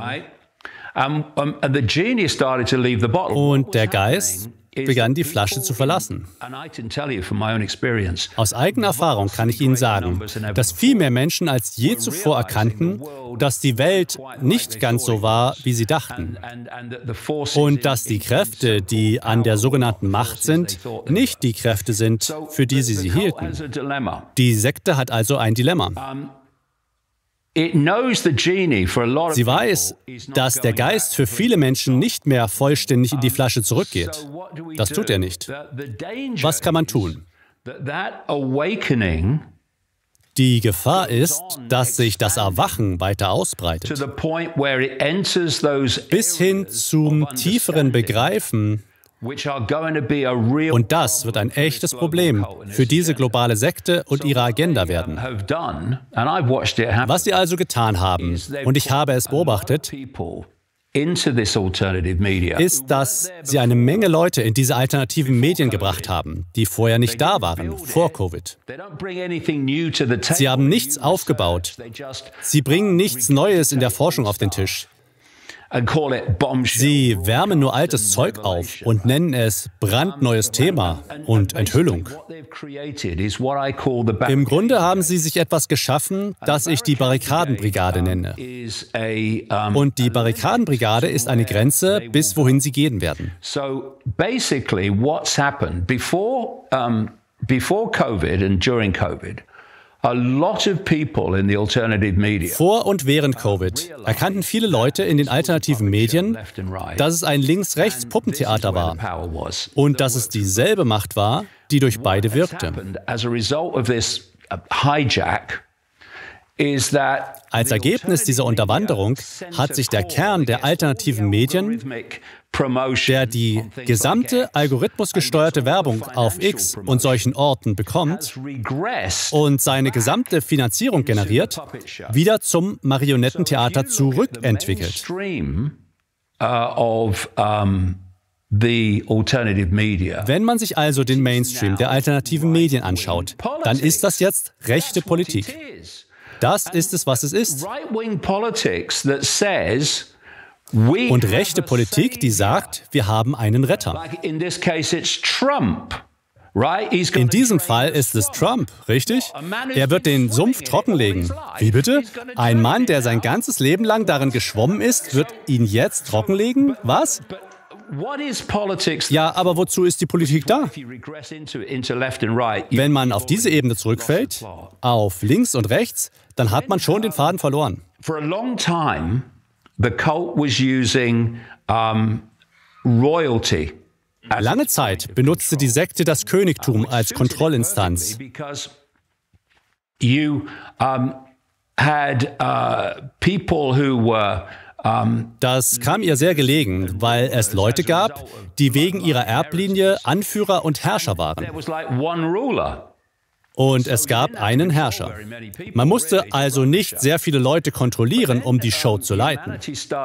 [SPEAKER 7] Und der Geist begann die Flasche zu verlassen. Aus eigener Erfahrung kann ich Ihnen sagen, dass viel mehr Menschen als je zuvor erkannten, dass die Welt nicht ganz so war, wie sie dachten. Und dass die Kräfte, die an der sogenannten Macht sind, nicht die Kräfte sind, für die sie sie hielten. Die Sekte hat also ein Dilemma. Sie weiß, dass der Geist für viele Menschen nicht mehr vollständig in die Flasche zurückgeht. Das tut er nicht. Was kann man tun? Die Gefahr ist, dass sich das Erwachen weiter ausbreitet, bis hin zum tieferen Begreifen. Und das wird ein echtes Problem für diese globale Sekte und ihre Agenda werden. Was sie also getan haben, und ich habe es beobachtet, ist, dass sie eine Menge Leute in diese alternativen Medien gebracht haben, die vorher nicht da waren, vor Covid. Sie haben nichts aufgebaut. Sie bringen nichts Neues in der Forschung auf den Tisch. Sie wärmen nur altes Zeug auf und nennen es brandneues Thema und Enthüllung. Im Grunde haben sie sich etwas geschaffen, das ich die Barrikadenbrigade nenne. Und die Barrikadenbrigade ist eine Grenze, bis wohin sie gehen werden.
[SPEAKER 8] So basically what's happened before um, before COVID and during COVID.
[SPEAKER 7] Vor und während Covid erkannten viele Leute in den alternativen Medien, dass es ein Links-Rechts-Puppentheater war und dass es dieselbe Macht war, die durch beide wirkte. Als Ergebnis dieser Unterwanderung hat sich der Kern der alternativen Medien, der die gesamte algorithmusgesteuerte Werbung auf X und solchen Orten bekommt und seine gesamte Finanzierung generiert, wieder zum Marionettentheater zurückentwickelt. Wenn man sich also den Mainstream der alternativen Medien anschaut, dann ist das jetzt rechte Politik. Das ist es, was es ist. Und rechte Politik, die sagt, wir haben einen Retter. In diesem Fall ist es Trump, richtig? Er wird den Sumpf trockenlegen. Wie bitte? Ein Mann, der sein ganzes Leben lang darin geschwommen ist, wird ihn jetzt trockenlegen? Was? Ja, aber wozu ist die Politik da? Wenn man auf diese Ebene zurückfällt, auf links und rechts, dann hat man schon den Faden verloren.
[SPEAKER 8] For a long time, the cult was using um, royalty.
[SPEAKER 7] Lange Zeit benutzte die Sekte das Königtum als Kontrollinstanz.
[SPEAKER 8] You um, had uh, people who were
[SPEAKER 7] Das kam ihr sehr gelegen, weil es Leute gab, die wegen ihrer Erblinie Anführer und Herrscher waren. Und es gab einen Herrscher. Man musste also nicht sehr viele Leute kontrollieren, um die Show zu leiten.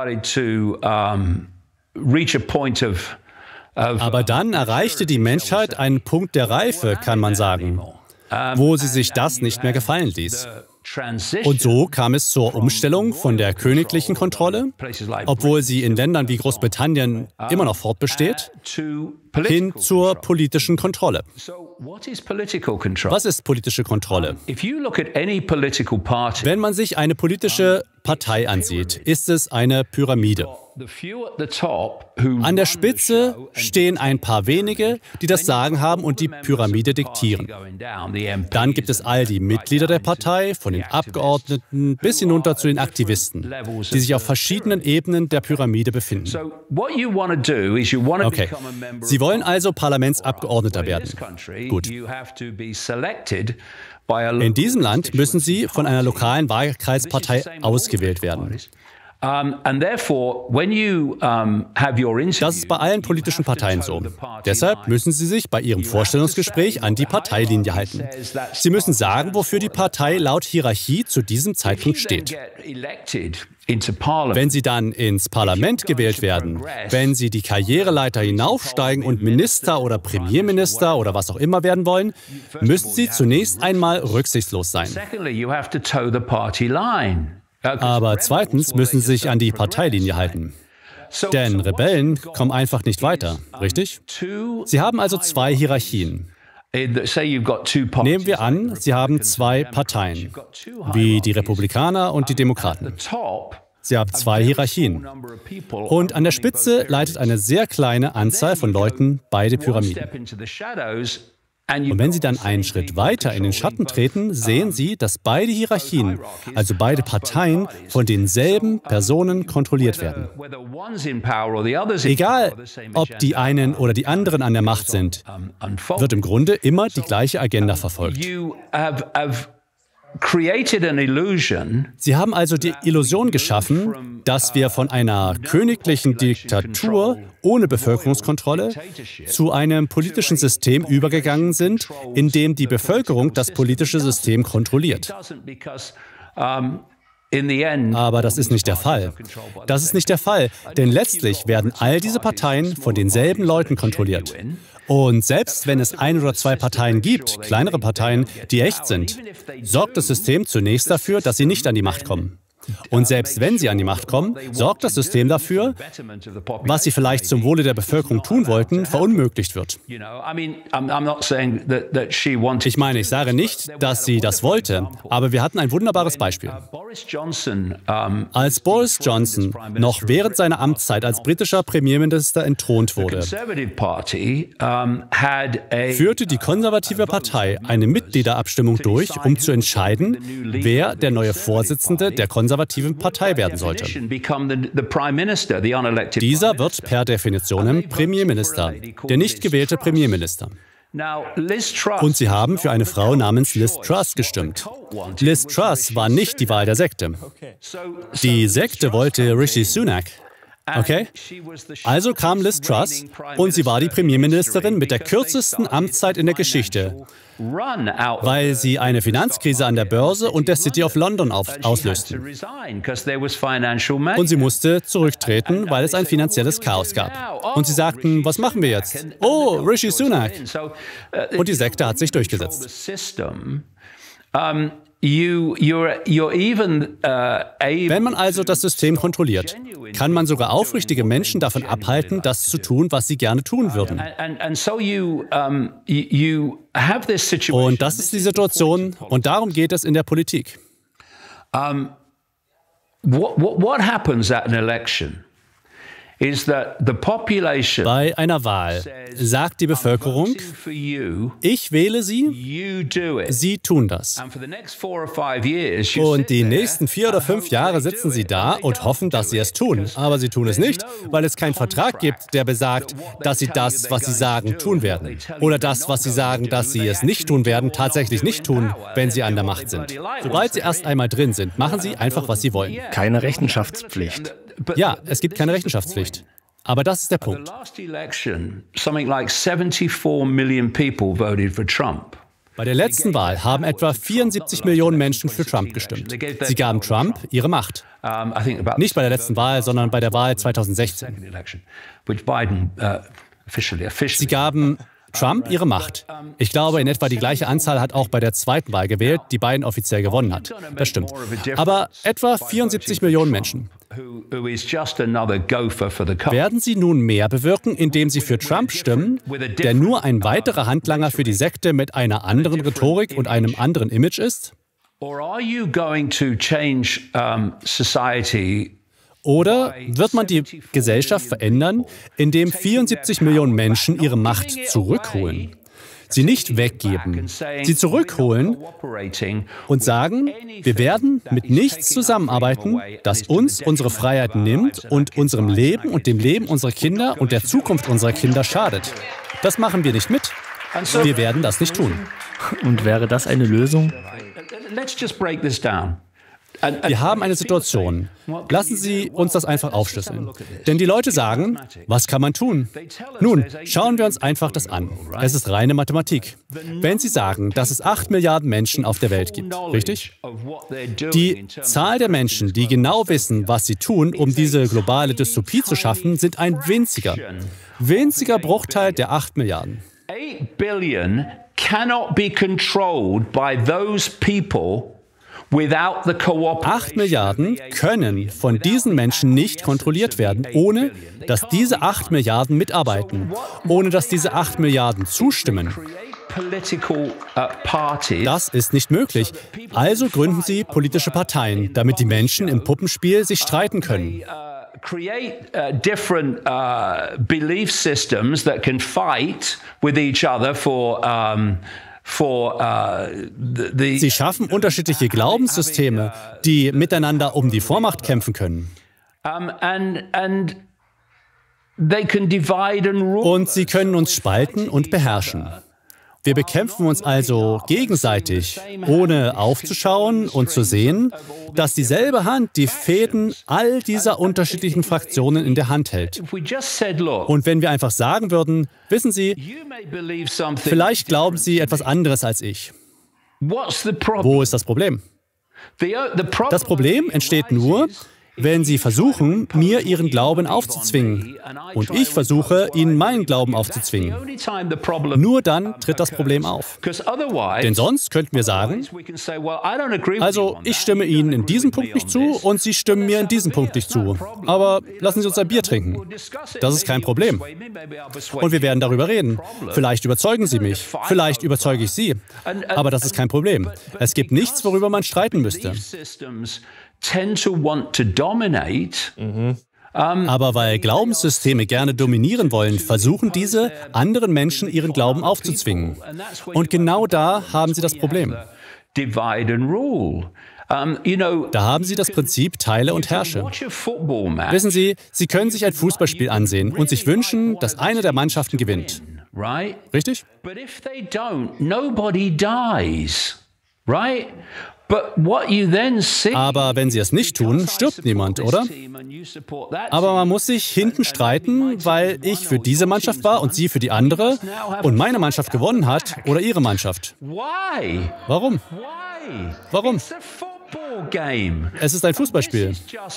[SPEAKER 7] Aber dann erreichte die Menschheit einen Punkt der Reife, kann man sagen, wo sie sich das nicht mehr gefallen ließ. Und so kam es zur Umstellung von der königlichen Kontrolle, obwohl sie in Ländern wie Großbritannien immer noch fortbesteht, hin zur politischen Kontrolle. Was ist politische Kontrolle? Wenn man sich eine politische Partei ansieht, ist es eine Pyramide. An der Spitze stehen ein paar wenige, die das Sagen haben und die Pyramide diktieren. Dann gibt es all die Mitglieder der Partei, von den Abgeordneten bis hinunter zu den Aktivisten, die sich auf verschiedenen Ebenen der Pyramide befinden. Okay, Sie wollen also Parlamentsabgeordneter werden. Gut. In diesem Land müssen Sie von einer lokalen Wahlkreispartei ausgewählt werden. Das ist bei allen politischen Parteien so. Deshalb müssen Sie sich bei Ihrem Vorstellungsgespräch an die Parteilinie halten. Sie müssen sagen, wofür die Partei laut Hierarchie zu diesem Zeitpunkt steht. Wenn Sie dann ins Parlament gewählt werden, wenn Sie die Karriereleiter hinaufsteigen und Minister oder Premierminister oder was auch immer werden wollen, müssen Sie zunächst einmal rücksichtslos sein. Aber zweitens müssen Sie sich an die Parteilinie halten. Denn Rebellen kommen einfach nicht weiter, richtig? Sie haben also zwei Hierarchien. Nehmen wir an, Sie haben zwei Parteien, wie die Republikaner und die Demokraten. Sie haben zwei Hierarchien. Und an der Spitze leitet eine sehr kleine Anzahl von Leuten beide Pyramiden. Und wenn Sie dann einen Schritt weiter in den Schatten treten, sehen Sie, dass beide Hierarchien, also beide Parteien, von denselben Personen kontrolliert werden. Egal, ob die einen oder die anderen an der Macht sind, wird im Grunde immer die gleiche Agenda verfolgt. Sie haben also die Illusion geschaffen, dass wir von einer königlichen Diktatur ohne Bevölkerungskontrolle zu einem politischen System übergegangen sind, in dem die Bevölkerung das politische System kontrolliert. Aber das ist nicht der Fall. Das ist nicht der Fall, denn letztlich werden all diese Parteien von denselben Leuten kontrolliert. Und selbst wenn es ein oder zwei Parteien gibt, kleinere Parteien, die echt sind, sorgt das System zunächst dafür, dass sie nicht an die Macht kommen. Und selbst wenn sie an die Macht kommen, sorgt das System dafür, was sie vielleicht zum Wohle der Bevölkerung tun wollten, verunmöglicht wird. Ich meine, ich sage nicht, dass sie das wollte, aber wir hatten ein wunderbares Beispiel. Als Boris Johnson noch während seiner Amtszeit als britischer Premierminister entthront wurde, führte die konservative Partei eine Mitgliederabstimmung durch, um zu entscheiden, wer der neue Vorsitzende der konservativen Partei werden sollte. Dieser wird per Definition Premierminister, der nicht gewählte Premierminister. Und sie haben für eine Frau namens Liz Truss gestimmt. Liz Truss war nicht die Wahl der Sekte. Die Sekte wollte Rishi Sunak. Okay? Also kam Liz Truss und sie war die Premierministerin mit der kürzesten Amtszeit in der Geschichte, weil sie eine Finanzkrise an der Börse und der City of London auf, auslösten. Und sie musste zurücktreten, weil es ein finanzielles Chaos gab. Und sie sagten, was machen wir jetzt? Oh, Rishi Sunak. Und die Sekte hat sich durchgesetzt. Wenn man also das System kontrolliert, kann man sogar aufrichtige Menschen davon abhalten, das zu tun, was sie gerne tun würden. Und das ist die Situation, und darum geht es in der Politik.
[SPEAKER 8] What happens at an election
[SPEAKER 7] Bei einer Wahl sagt die Bevölkerung, ich wähle Sie, Sie tun das. Und die nächsten vier oder fünf Jahre sitzen Sie da und hoffen, dass Sie es tun. Aber Sie tun es nicht, weil es keinen Vertrag gibt, der besagt, dass Sie das, was Sie sagen, tun werden. Oder das, was Sie sagen, dass Sie es nicht tun werden, tatsächlich nicht tun, wenn Sie an der Macht sind. Sobald Sie erst einmal drin sind, machen Sie einfach, was Sie wollen.
[SPEAKER 5] Keine Rechenschaftspflicht.
[SPEAKER 7] Ja, es gibt keine Rechenschaftspflicht. Aber das ist der Punkt. Bei der letzten Wahl haben etwa vierundsiebzig Millionen Menschen für Trump gestimmt. Sie gaben Trump ihre Macht. Nicht bei der letzten Wahl, sondern bei der Wahl zweitausendsechzehn. Sie gaben Trump ihre Macht. Ich glaube, in etwa die gleiche Anzahl hat auch bei der zweiten Wahl gewählt, die Biden offiziell gewonnen hat. Das stimmt. Aber etwa vierundsiebzig Millionen Menschen. Werden sie nun mehr bewirken, indem sie für Trump stimmen, der nur ein weiterer Handlanger für die Sekte mit einer anderen Rhetorik und einem anderen Image ist? Oder wird man die Gesellschaft verändern, indem vierundsiebzig Millionen Menschen ihre Macht zurückholen? Sie nicht weggeben, sie zurückholen und sagen, wir werden mit nichts zusammenarbeiten, das uns unsere Freiheit nimmt und unserem Leben und dem Leben unserer Kinder und der Zukunft unserer Kinder schadet. Das machen wir nicht mit. Wir werden das nicht tun.
[SPEAKER 5] Und wäre das eine Lösung?
[SPEAKER 7] Wir haben eine Situation. Lassen Sie uns das einfach aufschlüsseln. Denn die Leute sagen, was kann man tun? Nun, schauen wir uns einfach das an. Es ist reine Mathematik. Wenn Sie sagen, dass es acht Milliarden Menschen auf der Welt gibt, richtig? Die Zahl der Menschen, die genau wissen, was sie tun, um diese globale Dystopie zu schaffen, sind ein winziger, winziger Bruchteil der acht Milliarden.
[SPEAKER 8] eight billion cannot be controlled by those people.
[SPEAKER 7] Acht Milliarden können von diesen Menschen nicht kontrolliert werden, ohne dass diese acht Milliarden mitarbeiten, ohne dass diese acht Milliarden zustimmen. Das ist nicht möglich. Also gründen sie politische Parteien, damit die Menschen im Puppenspiel sich streiten können.
[SPEAKER 8] Create uh, different uh, belief systems that can fight with each other for um, For, uh, the, the
[SPEAKER 7] Sie schaffen unterschiedliche Glaubenssysteme, die miteinander um die Vormacht kämpfen können.
[SPEAKER 8] Um, and, and they can divide and rule.
[SPEAKER 7] Und sie können uns spalten und beherrschen. Wir bekämpfen uns also gegenseitig, ohne aufzuschauen und zu sehen, dass dieselbe Hand die Fäden all dieser unterschiedlichen Fraktionen in der Hand hält. Und wenn wir einfach sagen würden, wissen Sie, vielleicht glauben Sie etwas anderes als ich. Wo ist das Problem? Das Problem entsteht nur, wenn Sie versuchen, mir Ihren Glauben aufzuzwingen und ich versuche, Ihnen meinen Glauben aufzuzwingen. Nur dann tritt das Problem auf. Denn sonst könnten wir sagen, also ich stimme Ihnen in diesem Punkt nicht zu und Sie stimmen mir in diesem Punkt nicht zu. Aber lassen Sie uns ein Bier trinken. Das ist kein Problem. Und wir werden darüber reden. Vielleicht überzeugen Sie mich, vielleicht überzeuge ich Sie. Aber das ist kein Problem. Es gibt nichts, worüber man streiten müsste.
[SPEAKER 8] Tend to want to dominate.
[SPEAKER 7] Mhm. Aber weil Glaubenssysteme gerne dominieren wollen, versuchen diese anderen Menschen ihren Glauben aufzuzwingen. Und genau da haben sie das Problem. Da haben sie das Prinzip Teile und Herrsche. Wissen Sie, Sie können sich ein Fußballspiel ansehen und sich wünschen, dass eine der Mannschaften gewinnt. Richtig? Aber wenn sie es nicht tun, stirbt niemand, oder? Aber man muss sich hinten streiten, weil ich für diese Mannschaft war und sie für die andere und meine Mannschaft gewonnen hat oder ihre Mannschaft. Warum? Warum? Es ist ein Fußballspiel.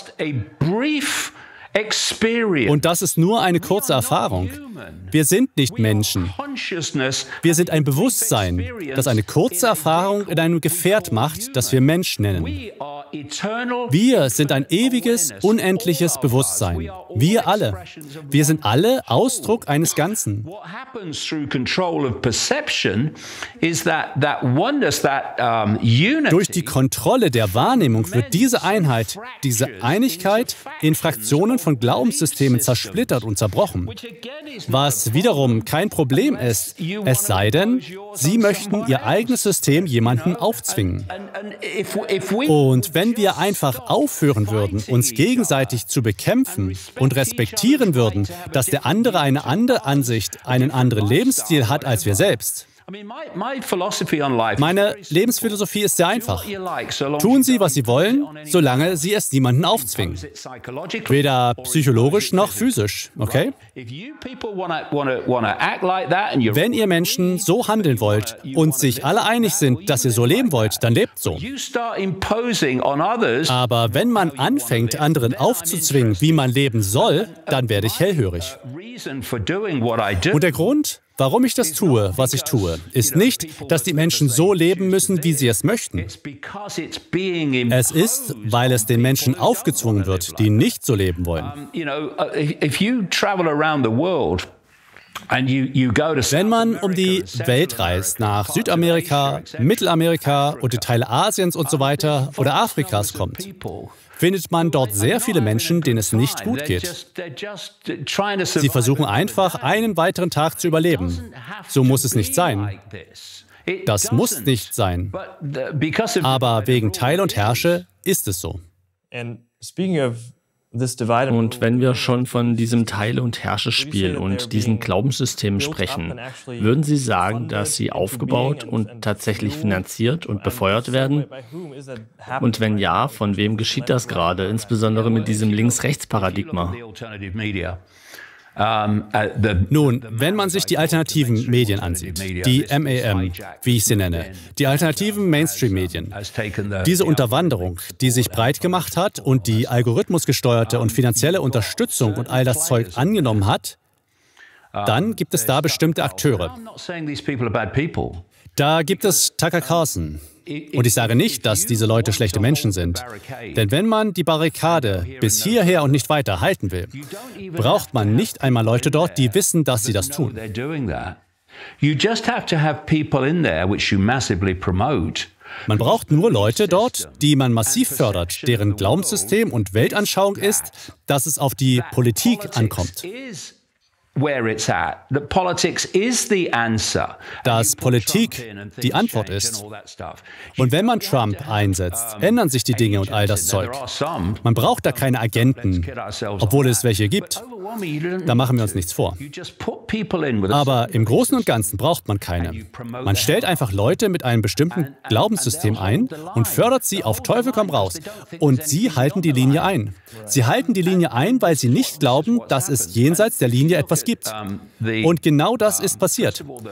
[SPEAKER 7] Und das ist nur eine kurze Erfahrung. Wir sind nicht Menschen. Wir sind ein Bewusstsein, das eine kurze Erfahrung in einem Gefährt macht, das wir Mensch nennen. Wir sind ein ewiges, unendliches Bewusstsein. Wir alle. Wir sind alle Ausdruck eines Ganzen. Durch die Kontrolle der Wahrnehmung wird diese Einheit, diese Einigkeit in Fraktionen von Glaubenssystemen zersplittert und zerbrochen. Was wiederum kein Problem ist, es sei denn, Sie möchten Ihr eigenes System jemandem aufzwingen. Und wenn wir einfach aufhören würden, uns gegenseitig zu bekämpfen und respektieren würden, dass der andere eine andere Ansicht, einen anderen Lebensstil hat als wir selbst. Meine Lebensphilosophie ist sehr einfach. Tun Sie, was Sie wollen, solange Sie es niemanden aufzwingen. Weder psychologisch noch physisch, okay? Wenn ihr Menschen so handeln wollt und sich alle einig sind, dass ihr so leben wollt, dann lebt so. Aber wenn man anfängt, anderen aufzuzwingen, wie man leben soll, dann werde ich hellhörig. Und der Grund, warum ich das tue, was ich tue, ist nicht, dass die Menschen so leben müssen, wie sie es möchten. Es ist, weil es den Menschen aufgezwungen wird, die nicht so leben wollen. Wenn man um die Welt reist, nach Südamerika, Mittelamerika und die Teile Asiens und so weiter oder Afrikas kommt, findet man dort sehr viele Menschen, denen es nicht gut geht. Sie versuchen einfach, einen weiteren Tag zu überleben. So muss es nicht sein. Das muss nicht sein. Aber wegen Teil und Herrsche ist es so.
[SPEAKER 5] Und wenn wir schon von diesem Teile- und Herrsche-Spiel und diesen Glaubenssystemen sprechen, würden Sie sagen, dass sie aufgebaut und tatsächlich finanziert und befeuert werden? Und wenn ja, von wem geschieht das gerade, insbesondere mit diesem Links-Rechts-Paradigma?
[SPEAKER 7] Nun, wenn man sich die alternativen Medien ansieht, die M A M, wie ich sie nenne, die alternativen Mainstream-Medien, diese Unterwanderung, die sich breit gemacht hat und die algorithmusgesteuerte und finanzielle Unterstützung und all das Zeug angenommen hat, dann gibt es da bestimmte Akteure. Da gibt es Tucker Carlson. Und ich sage nicht, dass diese Leute schlechte Menschen sind. Denn wenn man die Barrikade bis hierher und nicht weiter halten will, braucht man nicht einmal Leute dort, die wissen, dass sie das tun. Man braucht nur Leute dort, die man massiv fördert, deren Glaubenssystem und Weltanschauung ist, dass es auf die Politik ankommt. Dass Politik die Antwort ist. Und wenn man Trump einsetzt, ändern sich die Dinge und all das Zeug. Man braucht da keine Agenten, obwohl es welche gibt. Da machen wir uns nichts vor. Aber im Großen und Ganzen braucht man keine. Man stellt einfach Leute mit einem bestimmten Glaubenssystem ein und fördert sie auf Teufel komm raus. Und sie halten die Linie ein. Sie halten die Linie ein, weil sie nicht glauben, dass es jenseits der Linie etwas gibt. Und genau das ist passiert. Und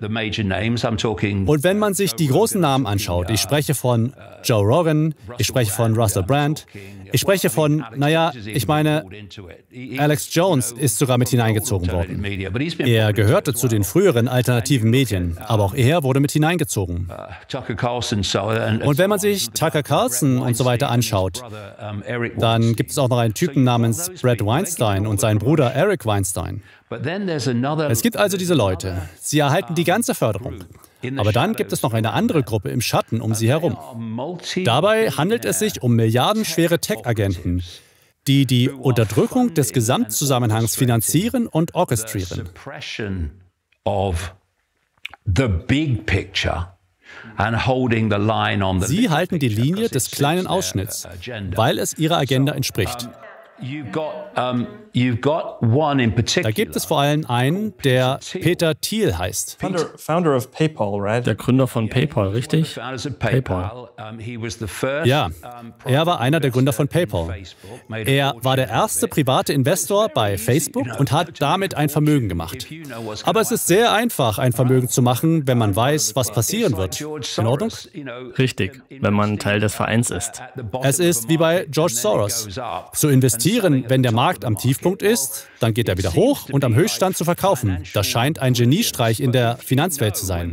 [SPEAKER 7] wenn man sich die großen Namen anschaut, ich spreche von Joe Rogan, ich spreche von Russell Brand, ich spreche von, naja, ich meine, Alex Jones ist sogar mit hineingezogen worden. Er gehörte zu den früheren alternativen Medien, aber auch er wurde mit hineingezogen. Und wenn man sich Tucker Carlson und so weiter anschaut, dann gibt es auch noch einen Typen namens Brad Weinstein und seinen Bruder Eric Weinstein. Es gibt also diese Leute, sie erhalten die ganze Förderung. Aber dann gibt es noch eine andere Gruppe im Schatten um sie herum. Dabei handelt es sich um milliardenschwere Tech-Agenten, die die Unterdrückung des Gesamtzusammenhangs finanzieren und orchestrieren. Sie halten die Linie des kleinen Ausschnitts, weil es ihrer Agenda entspricht. Da gibt es vor allem einen, der Peter Thiel heißt.
[SPEAKER 5] Der Gründer von PayPal, richtig? PayPal.
[SPEAKER 7] Ja, er war einer der Gründer von PayPal. Er war der erste private Investor bei Facebook und hat damit ein Vermögen gemacht. Aber es ist sehr einfach, ein Vermögen zu machen, wenn man weiß, was passieren wird. In Ordnung?
[SPEAKER 5] Richtig, wenn man Teil des Vereins ist.
[SPEAKER 7] Es ist wie bei George Soros. Zu investieren investieren, wenn der Markt am Tiefpunkt ist, dann geht er wieder hoch und am Höchststand zu verkaufen. Das scheint ein Geniestreich in der Finanzwelt zu sein.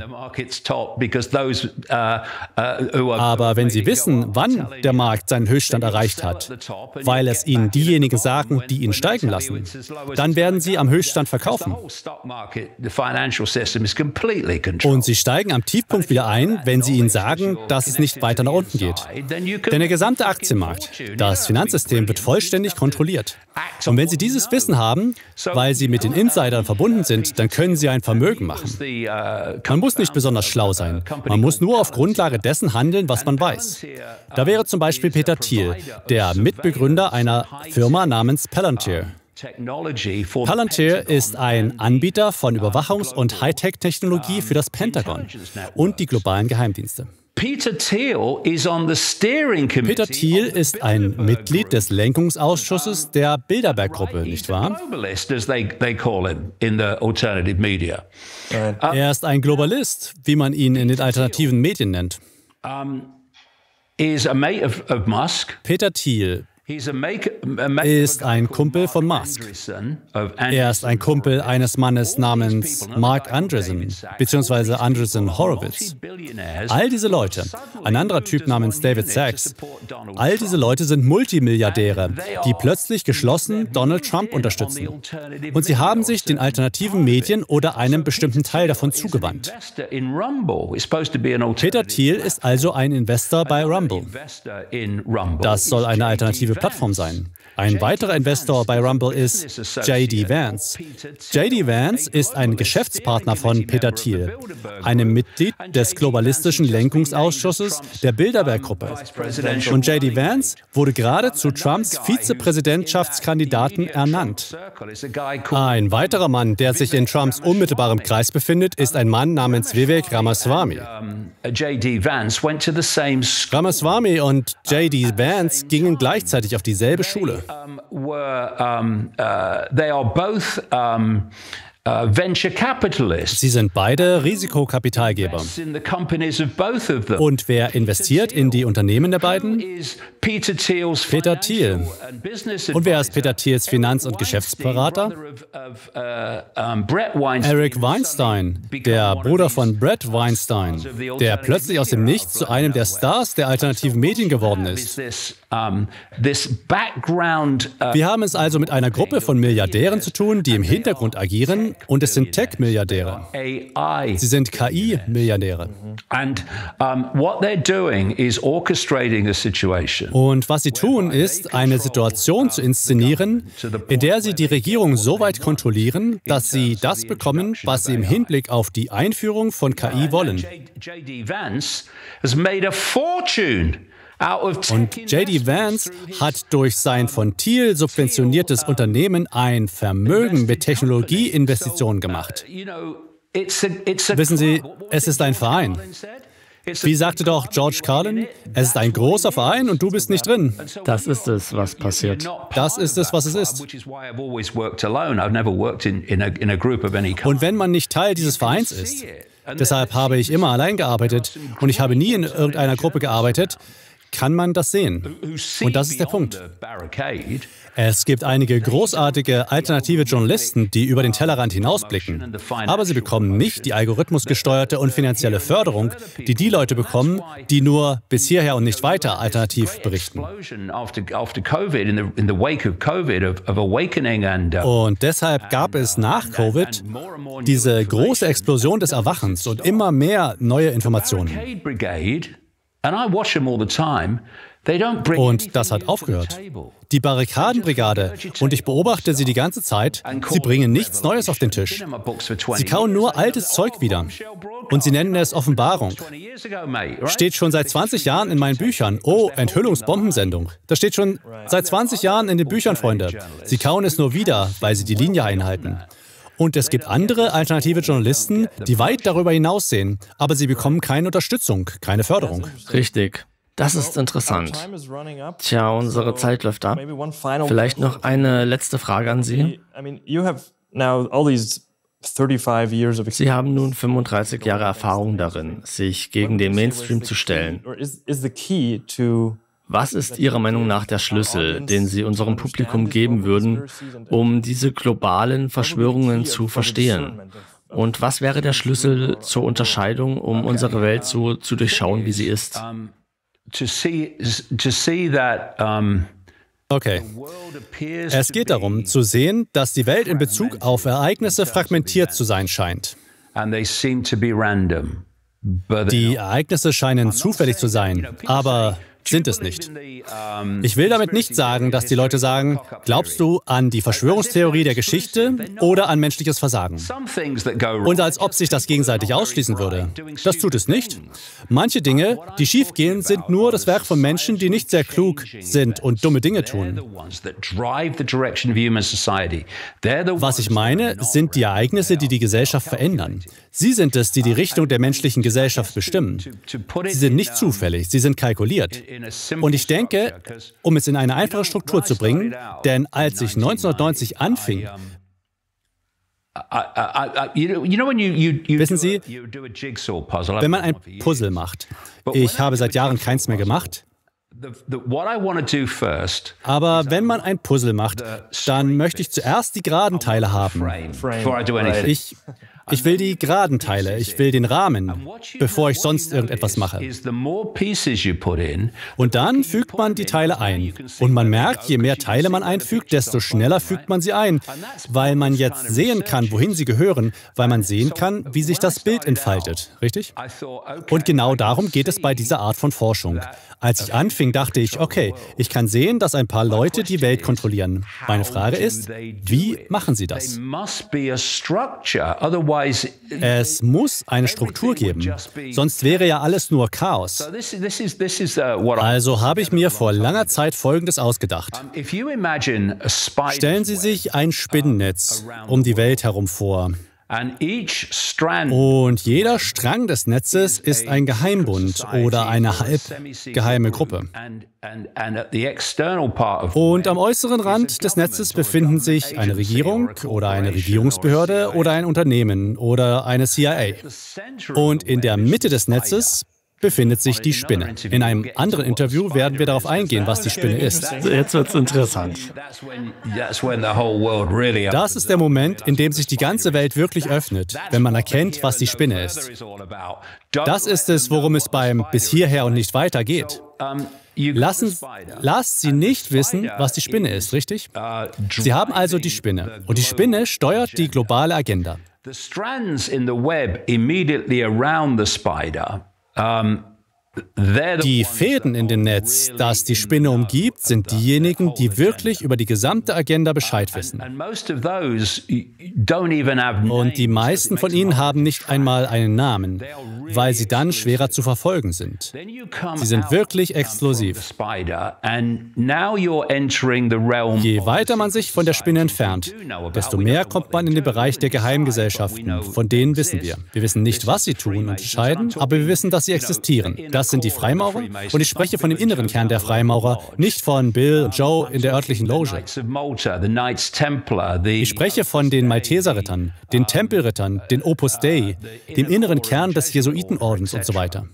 [SPEAKER 7] Aber wenn Sie wissen, wann der Markt seinen Höchststand erreicht hat, weil es Ihnen diejenigen sagen, die ihn steigen lassen, dann werden Sie am Höchststand verkaufen. Und Sie steigen am Tiefpunkt wieder ein, wenn Sie ihnen sagen, dass es nicht weiter nach unten geht. Denn der gesamte Aktienmarkt, das Finanzsystem wird vollständig kontrolliert. Und wenn Sie dieses Wissen haben, weil Sie mit den Insidern verbunden sind, dann können Sie ein Vermögen machen. Man muss nicht besonders schlau sein. Man muss nur auf Grundlage dessen handeln, was man weiß. Da wäre zum Beispiel Peter Thiel, der Mitbegründer einer Firma namens Palantir. Palantir ist ein Anbieter von Überwachungs- und Hightech-Technologie für das Pentagon und die globalen Geheimdienste.
[SPEAKER 8] Peter Thiel is on the steering committee.
[SPEAKER 7] Peter Thiel ist ein Mitglied des Lenkungsausschusses der Bilderberg-Gruppe, nicht wahr? Er ist ein Globalist, wie man ihn in den alternativen Medien nennt. Peter Thiel ist ein Kumpel von Musk. Er ist ein Kumpel eines Mannes namens Mark Andreessen, beziehungsweise Andreessen Horowitz. All diese Leute, ein anderer Typ namens David Sachs, all diese Leute sind Multimilliardäre, die plötzlich geschlossen Donald Trump unterstützen. Und sie haben sich den alternativen Medien oder einem bestimmten Teil davon zugewandt. Peter Thiel ist also ein Investor bei Rumble. Das soll eine alternative Plattform sein. Ein weiterer Investor bei Rumble ist J D Vance. J D Vance ist ein Geschäftspartner von Peter Thiel, einem Mitglied des globalistischen Lenkungsausschusses der Bilderberg-Gruppe. Und J D Vance wurde gerade zu Trumps Vizepräsidentschaftskandidaten ernannt. Ein weiterer Mann, der sich in Trumps unmittelbarem Kreis befindet, ist ein Mann namens Vivek Ramaswamy. Ramaswamy und J D Vance gingen gleichzeitig auf dieselbe Schule.
[SPEAKER 8] Um, were, um, uh, they are both um, uh, venture capitalists.
[SPEAKER 7] Sie sind beide Risikokapitalgeber. Und wer investiert in die Unternehmen der beiden? Peter Thiel. Und wer ist Peter Thiels Finanz- und Geschäftsberater? Eric Weinstein, der Bruder von Brett Weinstein, der plötzlich aus dem Nichts zu einem der Stars der alternativen Medien geworden ist. Wir haben es also mit einer Gruppe von Milliardären zu tun, die im Hintergrund agieren, und es sind Tech-Milliardäre. Sie sind K I-Milliardäre. Und was sie tun, ist, eine Situation zu inszenieren, in der sie die Regierung so weit kontrollieren, dass sie das bekommen, was sie im Hinblick auf die Einführung von K I wollen. Und J D Vance hat durch sein von Thiel subventioniertes Unternehmen ein Vermögen mit Technologieinvestitionen gemacht. Wissen Sie, es ist ein Verein. Wie sagte doch George Carlin, es ist ein großer Verein und du bist nicht drin.
[SPEAKER 5] Das ist es, was passiert.
[SPEAKER 7] Das ist es, was es ist. Und wenn man nicht Teil dieses Vereins ist, deshalb habe ich immer allein gearbeitet und ich habe nie in irgendeiner Gruppe gearbeitet, kann man das sehen. Und das ist der Punkt. Es gibt einige großartige alternative Journalisten, die über den Tellerrand hinausblicken. Aber sie bekommen nicht die algorithmusgesteuerte und finanzielle Förderung, die die Leute bekommen, die nur bis hierher und nicht weiter alternativ berichten. Und deshalb gab es nach Covid diese große Explosion des Erwachens und immer mehr neue Informationen. Und das hat aufgehört. Die Barrikadenbrigade, und ich beobachte sie die ganze Zeit, sie bringen nichts Neues auf den Tisch. Sie kauen nur altes Zeug wieder. Und sie nennen es Offenbarung. Steht schon seit zwanzig Jahren in meinen Büchern. Oh, Enthüllungsbombensendung. Das steht schon seit zwanzig Jahren in den Büchern, Freunde. Sie kauen es nur wieder, weil sie die Linie einhalten. Und es gibt andere alternative Journalisten, die weit darüber hinaussehen, aber sie bekommen keine Unterstützung, keine Förderung.
[SPEAKER 5] Richtig. Das ist interessant. Tja, unsere Zeit läuft ab. Vielleicht noch eine letzte Frage an Sie. Sie haben nun fünfunddreißig Jahre Erfahrung darin, sich gegen den Mainstream zu stellen. Was ist Ihrer Meinung nach der Schlüssel, den Sie unserem Publikum geben würden, um diese globalen Verschwörungen zu verstehen? Und was wäre der Schlüssel zur Unterscheidung, um unsere Welt so zu durchschauen, wie sie ist?
[SPEAKER 7] Okay. Es geht darum, zu sehen, dass die Welt in Bezug auf Ereignisse fragmentiert zu sein scheint. Die Ereignisse scheinen zufällig zu sein, aber sind es nicht. Ich will damit nicht sagen, dass die Leute sagen, glaubst du an die Verschwörungstheorie der Geschichte oder an menschliches Versagen? Und als ob sich das gegenseitig ausschließen würde. Das tut es nicht. Manche Dinge, die schiefgehen, sind nur das Werk von Menschen, die nicht sehr klug sind und dumme Dinge tun. Was ich meine, sind die Ereignisse, die die Gesellschaft verändern. Sie sind es, die die Richtung der menschlichen Gesellschaft bestimmen. Sie sind nicht zufällig, sie sind kalkuliert. Und ich denke, um es in eine einfache Struktur zu bringen, denn als ich neunzehnhundertneunzig anfing, wissen Sie, wenn man ein Puzzle macht, ich habe seit Jahren keins mehr gemacht, aber wenn man ein Puzzle macht, dann möchte ich zuerst die geraden Teile haben. Ich... Ich will die geraden Teile, ich will den Rahmen, bevor ich sonst irgendetwas mache. Und dann fügt man die Teile ein. Und man merkt, je mehr Teile man einfügt, desto schneller fügt man sie ein, weil man jetzt sehen kann, wohin sie gehören, weil man sehen kann, wie sich das Bild entfaltet. Richtig? Und genau darum geht es bei dieser Art von Forschung. Als ich anfing, dachte ich, okay, ich kann sehen, dass ein paar Leute die Welt kontrollieren. Meine Frage ist, wie machen sie das? Es muss eine Struktur geben, sonst wäre ja alles nur Chaos. Also habe ich mir vor langer Zeit Folgendes ausgedacht. Stellen Sie sich ein Spinnennetz um die Welt herum vor. Und jeder Strang des Netzes ist ein Geheimbund oder eine halbgeheime Gruppe. Und am äußeren Rand des Netzes befinden sich eine Regierung oder eine Regierungsbehörde oder ein Unternehmen oder eine C I A. Und in der Mitte des Netzes befindet sich die Spinne. In einem anderen Interview werden wir darauf eingehen, was die Spinne ist.
[SPEAKER 5] Jetzt wird es interessant.
[SPEAKER 7] Das ist der Moment, in dem sich die ganze Welt wirklich öffnet, wenn man erkennt, was die Spinne ist. Das ist es, worum es beim Bis hierher und nicht weiter geht. Lassen, lasst sie nicht wissen, was die Spinne ist, richtig? Sie haben also die Spinne. Und die Spinne steuert die globale Agenda. Die Fäden in dem Netz, das die Spinne umgibt, sind diejenigen, die wirklich über die gesamte Agenda Bescheid wissen. Und die meisten von ihnen haben nicht einmal einen Namen, weil sie dann schwerer zu verfolgen sind. Sie sind wirklich exklusiv. Je weiter man sich von der Spinne entfernt, desto mehr kommt man in den Bereich der Geheimgesellschaften. Von denen wissen wir. Wir wissen nicht, was sie tun und entscheiden, aber wir wissen, dass sie existieren. Das sind die Freimaurer und ich spreche von dem inneren Kern der Freimaurer, nicht von Bill und Joe in der örtlichen Loge. Ich spreche von den Malteserrittern, den Tempelrittern, den Opus Dei, dem inneren Kern des Jesuitenordens und so weiter.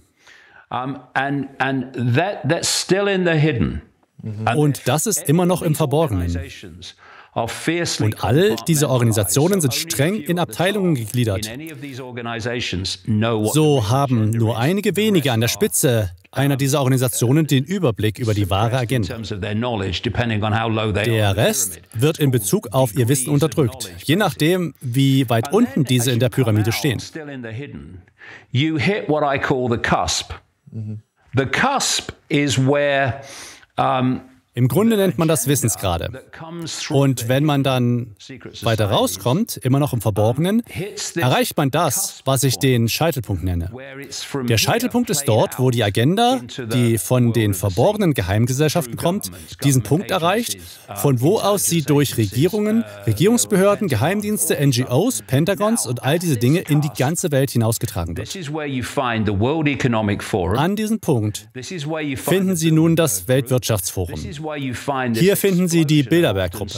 [SPEAKER 7] Und das ist immer noch im Verborgenen. Und all diese Organisationen sind streng in Abteilungen gegliedert. So haben nur einige wenige an der Spitze einer dieser Organisationen den Überblick über die wahre Agenda. Der Rest wird in Bezug auf ihr Wissen unterdrückt, je nachdem, wie weit unten diese in der Pyramide stehen. The cusp is where um, Im Grunde nennt man das Wissensgrade. Und wenn man dann weiter rauskommt, immer noch im Verborgenen, erreicht man das, was ich den Scheitelpunkt nenne. Der Scheitelpunkt ist dort, wo die Agenda, die von den verborgenen Geheimgesellschaften kommt, diesen Punkt erreicht, von wo aus sie durch Regierungen, Regierungsbehörden, Geheimdienste, N G Os, Pentagons und all diese Dinge in die ganze Welt hinausgetragen wird. An diesem Punkt finden Sie nun das Weltwirtschaftsforum. Hier finden Sie die Bilderberg-Gruppe.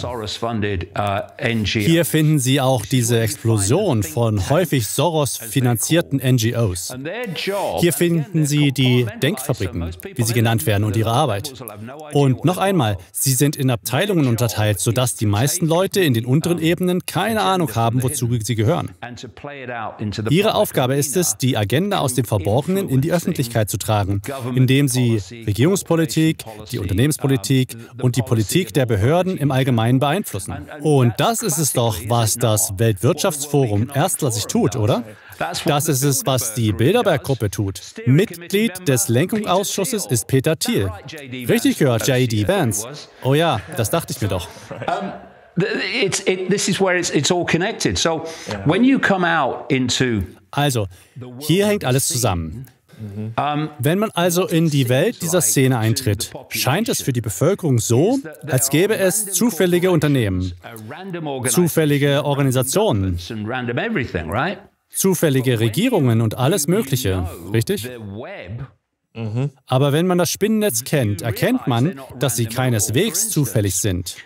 [SPEAKER 7] Hier finden Sie auch diese Explosion von häufig Soros-finanzierten N G Os. Hier finden Sie die Denkfabriken, wie sie genannt werden, und ihre Arbeit. Und noch einmal, sie sind in Abteilungen unterteilt, sodass die meisten Leute in den unteren Ebenen keine Ahnung haben, wozu sie gehören. Ihre Aufgabe ist es, die Agenda aus dem Verborgenen in die Öffentlichkeit zu tragen, indem sie Regierungspolitik, die Unternehmenspolitik und die Politik der Behörden im Allgemeinen beeinflussen. Und das ist es doch, was das Weltwirtschaftsforum erstklassig tut, oder? Das ist es, was die Bilderberg-Gruppe tut. Mitglied des Lenkungsausschusses ist Peter Thiel. Richtig gehört, J D Vance. Oh ja, das dachte ich mir doch. Also, hier hängt alles zusammen. Wenn man also in die Welt dieser Szene eintritt, scheint es für die Bevölkerung so, als gäbe es zufällige Unternehmen, zufällige Organisationen, zufällige Regierungen und alles Mögliche, richtig? Mhm. Aber wenn man das Spinnennetz kennt, erkennt man, dass sie keineswegs zufällig sind.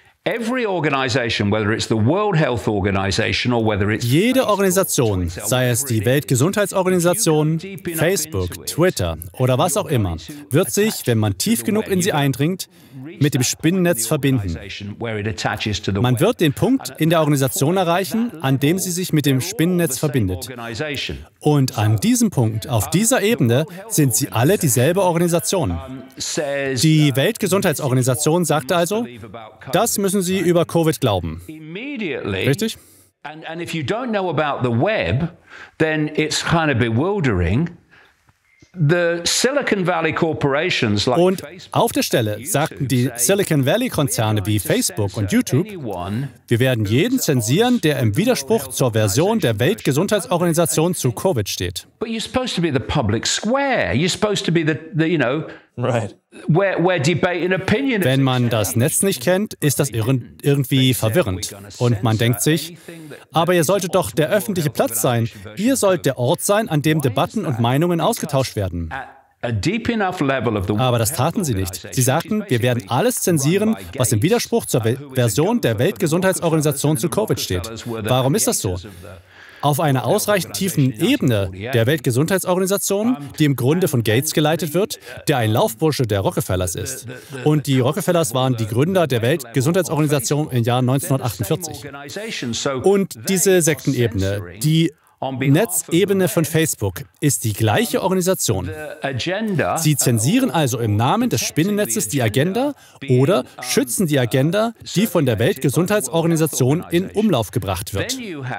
[SPEAKER 7] Jede Organisation, sei es die Weltgesundheitsorganisation, Facebook, Twitter oder was auch immer, wird sich, wenn man tief genug in sie eindringt, mit dem Spinnennetz verbinden. Man wird den Punkt in der Organisation erreichen, an dem sie sich mit dem Spinnennetz verbindet. Und an diesem Punkt, auf dieser Ebene, sind sie alle dieselbe Organisation. Die Weltgesundheitsorganisation sagte also, das müssen Sie über Covid glauben. Richtig?
[SPEAKER 8] And, and if you don't know about the web, then it's kind of bewildering. The Silicon Valley corporations like
[SPEAKER 7] und auf der Stelle sagten die Silicon Valley-Konzerne wie Facebook und YouTube, wir werden jeden zensieren, der im Widerspruch zur Version der Weltgesundheitsorganisation zu Covid steht.
[SPEAKER 8] But you're supposed to be the public square. You're supposed to be the, the you know,
[SPEAKER 6] right.
[SPEAKER 8] where, where debate and opinion.
[SPEAKER 7] Wenn man das Netz nicht kennt, ist das irgendwie verwirrend. Und man denkt sich, aber ihr solltet doch der öffentliche Platz sein. Ihr sollt der Ort sein, an dem Debatten und Meinungen ausgetauscht werden. Aber das taten sie nicht. Sie sagten, wir werden alles zensieren, was im Widerspruch zur Version der Weltgesundheitsorganisation zu Covid steht. Warum ist das so? Auf einer ausreichend tiefen Ebene der Weltgesundheitsorganisation, die im Grunde von Gates geleitet wird, der ein Laufbursche der Rockefellers ist. Und die Rockefellers waren die Gründer der Weltgesundheitsorganisation im Jahr neunzehnhundertachtundvierzig. Und diese Sektenebene, die Netzebene von Facebook ist die gleiche Organisation. Sie zensieren also im Namen des Spinnennetzes die Agenda oder schützen die Agenda, die von der Weltgesundheitsorganisation in Umlauf gebracht wird.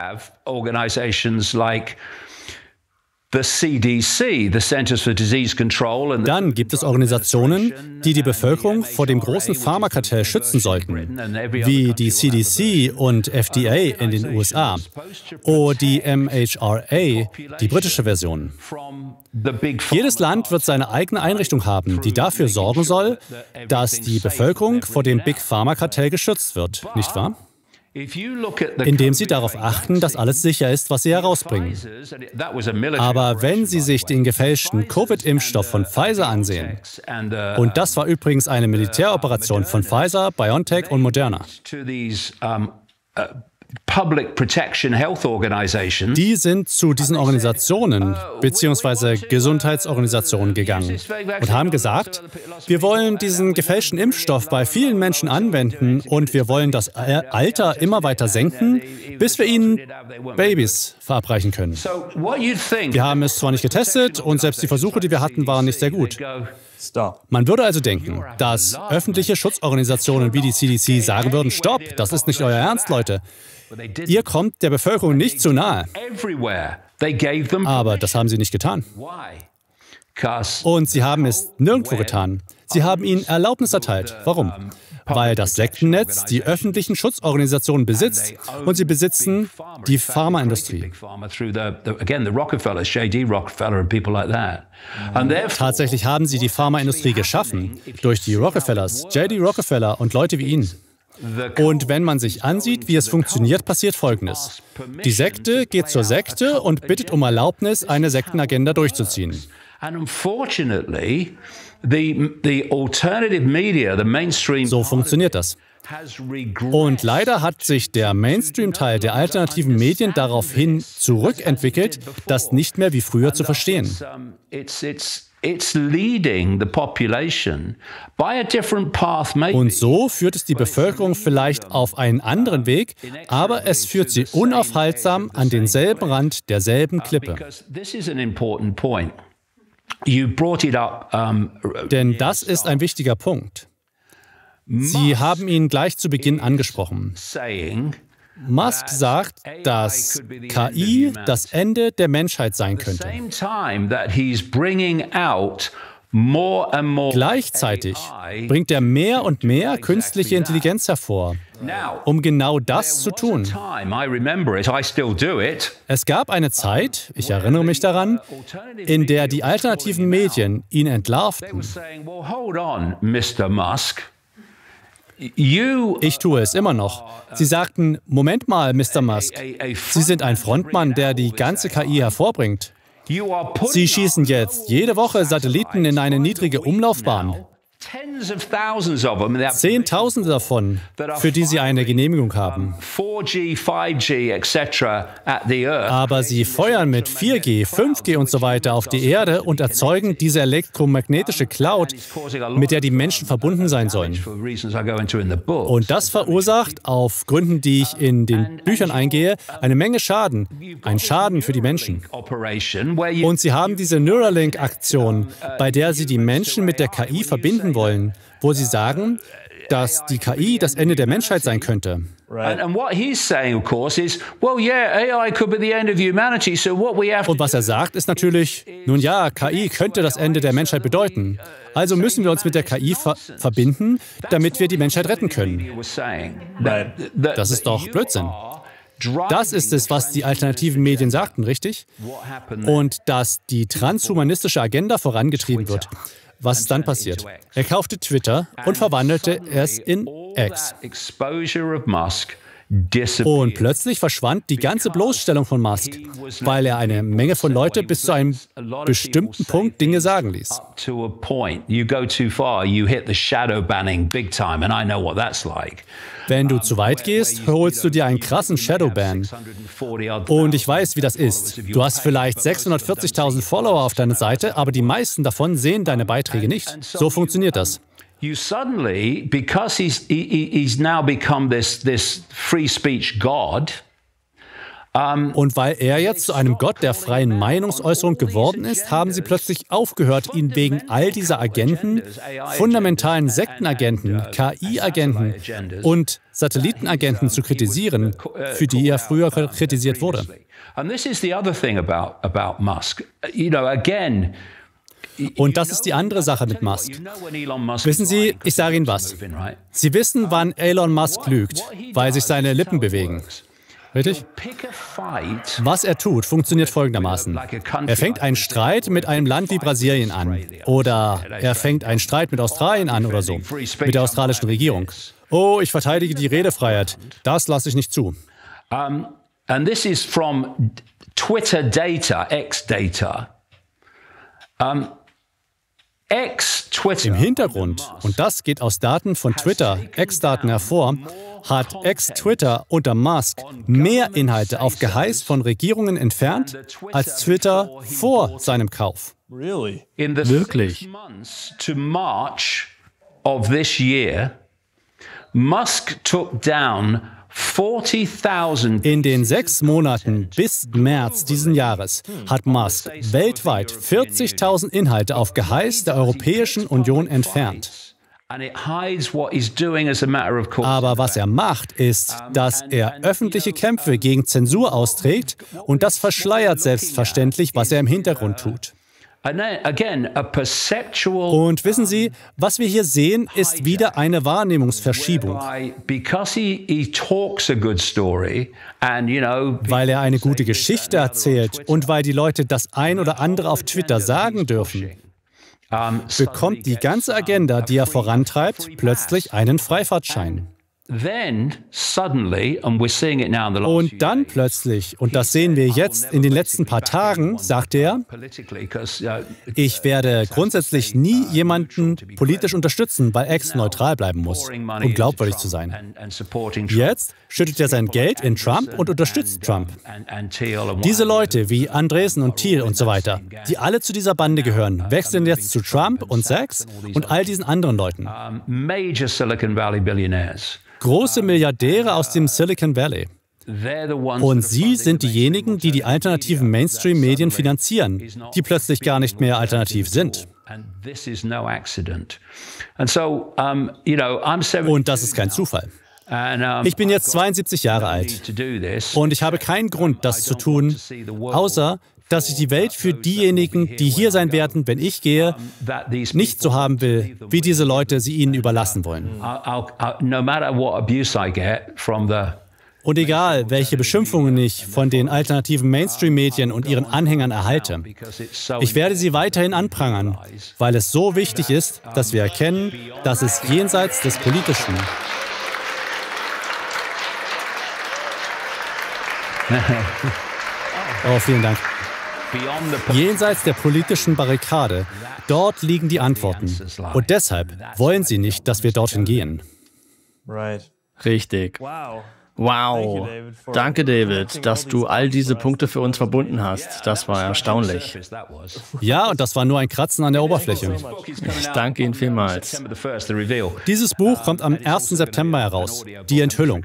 [SPEAKER 7] Dann gibt es Organisationen, die die Bevölkerung vor dem großen Pharmakartell schützen sollten, wie die C D C und F D A in den U S A oder die M H R A, die britische Version. Jedes Land wird seine eigene Einrichtung haben, die dafür sorgen soll, dass die Bevölkerung vor dem Big Pharma-Kartell geschützt wird, nicht wahr? Indem sie darauf achten, dass alles sicher ist, was sie herausbringen. Aber wenn Sie sich den gefälschten Covid-Impfstoff von Pfizer ansehen, und das war übrigens eine Militäroperation von Pfizer, BioNTech und Moderna, die sind zu diesen Organisationen bzw. Gesundheitsorganisationen gegangen und haben gesagt, wir wollen diesen gefälschten Impfstoff bei vielen Menschen anwenden und wir wollen das Alter immer weiter senken, bis wir ihnen Babys verabreichen können. Wir haben es zwar nicht getestet und selbst die Versuche, die wir hatten, waren nicht sehr gut. Man würde also denken, dass öffentliche Schutzorganisationen wie die C D C sagen würden, stopp, das ist nicht euer Ernst, Leute. Ihr kommt der Bevölkerung nicht zu nahe. Aber das haben sie nicht getan. Und sie haben es nirgendwo getan. Sie haben ihnen Erlaubnis erteilt. Warum? Weil das Sektennetz die öffentlichen Schutzorganisationen besitzt und sie besitzen die Pharmaindustrie. Tatsächlich haben sie die Pharmaindustrie geschaffen durch die Rockefellers, J D Rockefeller und Leute wie ihn. Und wenn man sich ansieht, wie es funktioniert, passiert Folgendes. Die Sekte geht zur Sekte und bittet um Erlaubnis, eine Sektenagenda durchzuziehen. So funktioniert das. Und leider hat sich der Mainstream-Teil der alternativen Medien daraufhin zurückentwickelt, das nicht mehr wie früher zu verstehen. Und so führt es die Bevölkerung vielleicht auf einen anderen Weg, aber es führt sie unaufhaltsam an denselben Rand derselben Klippe. Denn das ist ein wichtiger Punkt. Sie haben ihn gleich zu Beginn angesprochen. Musk sagt, dass K I das Ende der Menschheit sein könnte. Gleichzeitig bringt er mehr und mehr künstliche Intelligenz hervor, um genau das zu tun. Es gab eine Zeit, ich erinnere mich daran, in der die alternativen Medien ihn entlarvten. Ich tue es immer noch. Sie sagten, Moment mal, Mister Musk, Sie sind ein Frontmann, der die ganze K I hervorbringt. Sie schießen jetzt jede Woche Satelliten in eine niedrige Umlaufbahn. Zehntausende davon, für die sie eine Genehmigung haben. Aber sie feuern mit vier G, fünf G und so weiter auf die Erde und erzeugen diese elektromagnetische Cloud, mit der die Menschen verbunden sein sollen. Und das verursacht, auf Gründen, die ich in den Büchern eingehe, eine Menge Schaden. Ein Schaden für die Menschen. Und sie haben diese Neuralink-Aktion, bei der sie die Menschen mit der K I verbinden wollen, wo sie sagen, dass die K I das Ende der Menschheit sein könnte. Und was er sagt, ist natürlich, nun ja, K I könnte das Ende der Menschheit bedeuten. Also müssen wir uns mit der K I ver verbinden, damit wir die Menschheit retten können. Das ist doch Blödsinn. Das ist es, was die alternativen Medien sagten, richtig? Und dass die transhumanistische Agenda vorangetrieben wird. Was ist dann passiert? Er kaufte Twitter und verwandelte es in X. Und plötzlich verschwand die ganze Bloßstellung von Musk, weil er eine Menge von Leuten bis zu einem bestimmten Punkt Dinge sagen ließ. Wenn du zu weit gehst, holst du dir einen krassen Shadowban. Und ich weiß, wie das ist. Du hast vielleicht sechshundertvierzigtausend Follower auf deiner Seite, aber die meisten davon sehen deine Beiträge nicht. So funktioniert das.
[SPEAKER 8] You suddenly, because he's, he, he's now become this, this free speech God, um,
[SPEAKER 7] und weil er jetzt zu einem Gott der freien Meinungsäußerung geworden ist, haben sie plötzlich aufgehört, ihn wegen all dieser Agenten, fundamentalen Sektenagenten, K I-Agenten und Satellitenagenten zu kritisieren, für die er früher kritisiert wurde.
[SPEAKER 8] And this is the other thing about, about Musk. You know, again,
[SPEAKER 7] Und das ist die andere Sache mit Musk. Wissen Sie, ich sage Ihnen was. Sie wissen, wann Elon Musk lügt, weil sich seine Lippen bewegen. Richtig? Was er tut, funktioniert folgendermaßen. Er fängt einen Streit mit einem Land wie Brasilien an. Oder er fängt einen Streit mit Australien an oder so. Mit der australischen Regierung. Oh, ich verteidige die Redefreiheit. Das lasse ich nicht zu.
[SPEAKER 8] Um, and this is from Twitter data, X data. Um,
[SPEAKER 7] Im Hintergrund, und das geht aus Daten von Twitter, X-Daten hervor, hat X-Twitter unter Musk mehr Inhalte auf Geheiß von Regierungen entfernt als Twitter vor seinem Kauf.
[SPEAKER 5] Wirklich?
[SPEAKER 8] Musk took down
[SPEAKER 7] In den sechs Monaten bis März diesen Jahres hat Musk weltweit vierzigtausend Inhalte auf Geheiß der Europäischen Union entfernt. Aber was er macht, ist, dass er öffentliche Kämpfe gegen Zensur austrägt und das verschleiert selbstverständlich, was er im Hintergrund tut. Und wissen Sie, was wir hier sehen, ist wieder eine Wahrnehmungsverschiebung. Weil er eine gute Geschichte erzählt und weil die Leute das ein oder andere auf Twitter sagen dürfen, bekommt die ganze Agenda, die er vorantreibt, plötzlich einen Freifahrtschein. Und dann plötzlich, und das sehen wir jetzt in den letzten paar Tagen, sagt er, ich werde grundsätzlich nie jemanden politisch unterstützen, weil X neutral bleiben muss, um glaubwürdig zu sein. Jetzt schüttet er sein Geld in Trump und unterstützt Trump. Diese Leute wie Andresen und Thiel und so weiter, die alle zu dieser Bande gehören, wechseln jetzt zu Trump und Sachs und all diesen anderen Leuten. Große Milliardäre aus dem Silicon Valley. Und sie sind diejenigen, die die alternativen Mainstream-Medien finanzieren, die plötzlich gar nicht mehr alternativ sind. Und das ist kein Zufall. Ich bin jetzt zweiundsiebzig Jahre alt und ich habe keinen Grund, das zu tun, außer dass ich die Welt für diejenigen, die hier sein werden, wenn ich gehe, nicht so haben will, wie diese Leute sie ihnen überlassen wollen. Und egal, welche Beschimpfungen ich von den alternativen Mainstream-Medien und ihren Anhängern erhalte, ich werde sie weiterhin anprangern, weil es so wichtig ist, dass wir erkennen, dass es jenseits des Politischen Oh, vielen Dank. Jenseits der politischen Barrikade, dort liegen die Antworten. Und deshalb wollen sie nicht, dass wir dorthin gehen.
[SPEAKER 5] Richtig. Wow. Danke, David, dass du all diese Punkte für uns verbunden hast. Das war erstaunlich.
[SPEAKER 7] Ja, und das war nur ein Kratzen an der Oberfläche.
[SPEAKER 5] Ich danke Ihnen vielmals.
[SPEAKER 7] Dieses Buch kommt am ersten September heraus, die Enthüllung.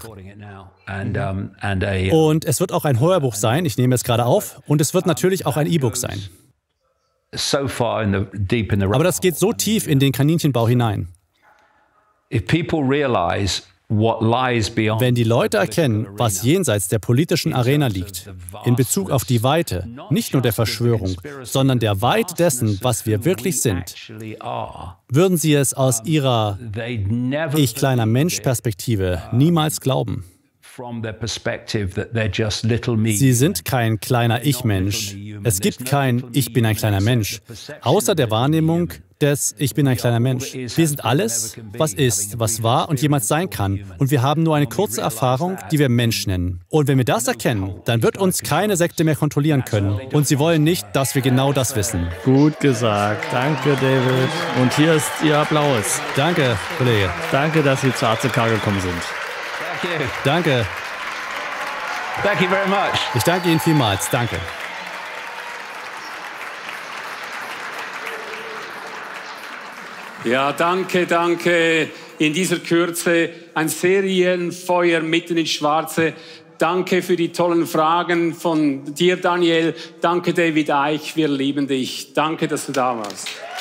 [SPEAKER 7] Und es wird auch ein Hörbuch sein, ich nehme es gerade auf, und es wird natürlich auch ein E-Book sein. Aber das geht so tief in den Kaninchenbau hinein. Wenn die Leute erkennen, was jenseits der politischen Arena liegt, in Bezug auf die Weite, nicht nur der Verschwörung, sondern der Weite dessen, was wir wirklich sind, würden sie es aus ihrer Ich kleiner Mensch-Perspektive niemals glauben. Sie sind kein kleiner Ich-Mensch. Es gibt kein Ich bin ein kleiner Mensch, außer der Wahrnehmung des Ich bin ein kleiner Mensch. Wir sind alles, was ist, was war und jemals sein kann. Und wir haben nur eine kurze Erfahrung, die wir Mensch nennen. Und wenn wir das erkennen, dann wird uns keine Sekte mehr kontrollieren können. Und sie wollen nicht, dass wir genau das wissen.
[SPEAKER 5] Gut gesagt. Danke, David. Und hier ist Ihr Applaus.
[SPEAKER 7] Danke, Kollege.
[SPEAKER 5] Danke, dass Sie zur A C K gekommen sind.
[SPEAKER 7] Danke.
[SPEAKER 8] Thank you very much.
[SPEAKER 7] Ich danke Ihnen vielmals. Danke.
[SPEAKER 1] Ja, danke, danke. In dieser Kürze ein Serienfeuer mitten ins Schwarze. Danke für die tollen Fragen von dir, Daniel. Danke, David Icke. Wir lieben dich. Danke, dass du da warst.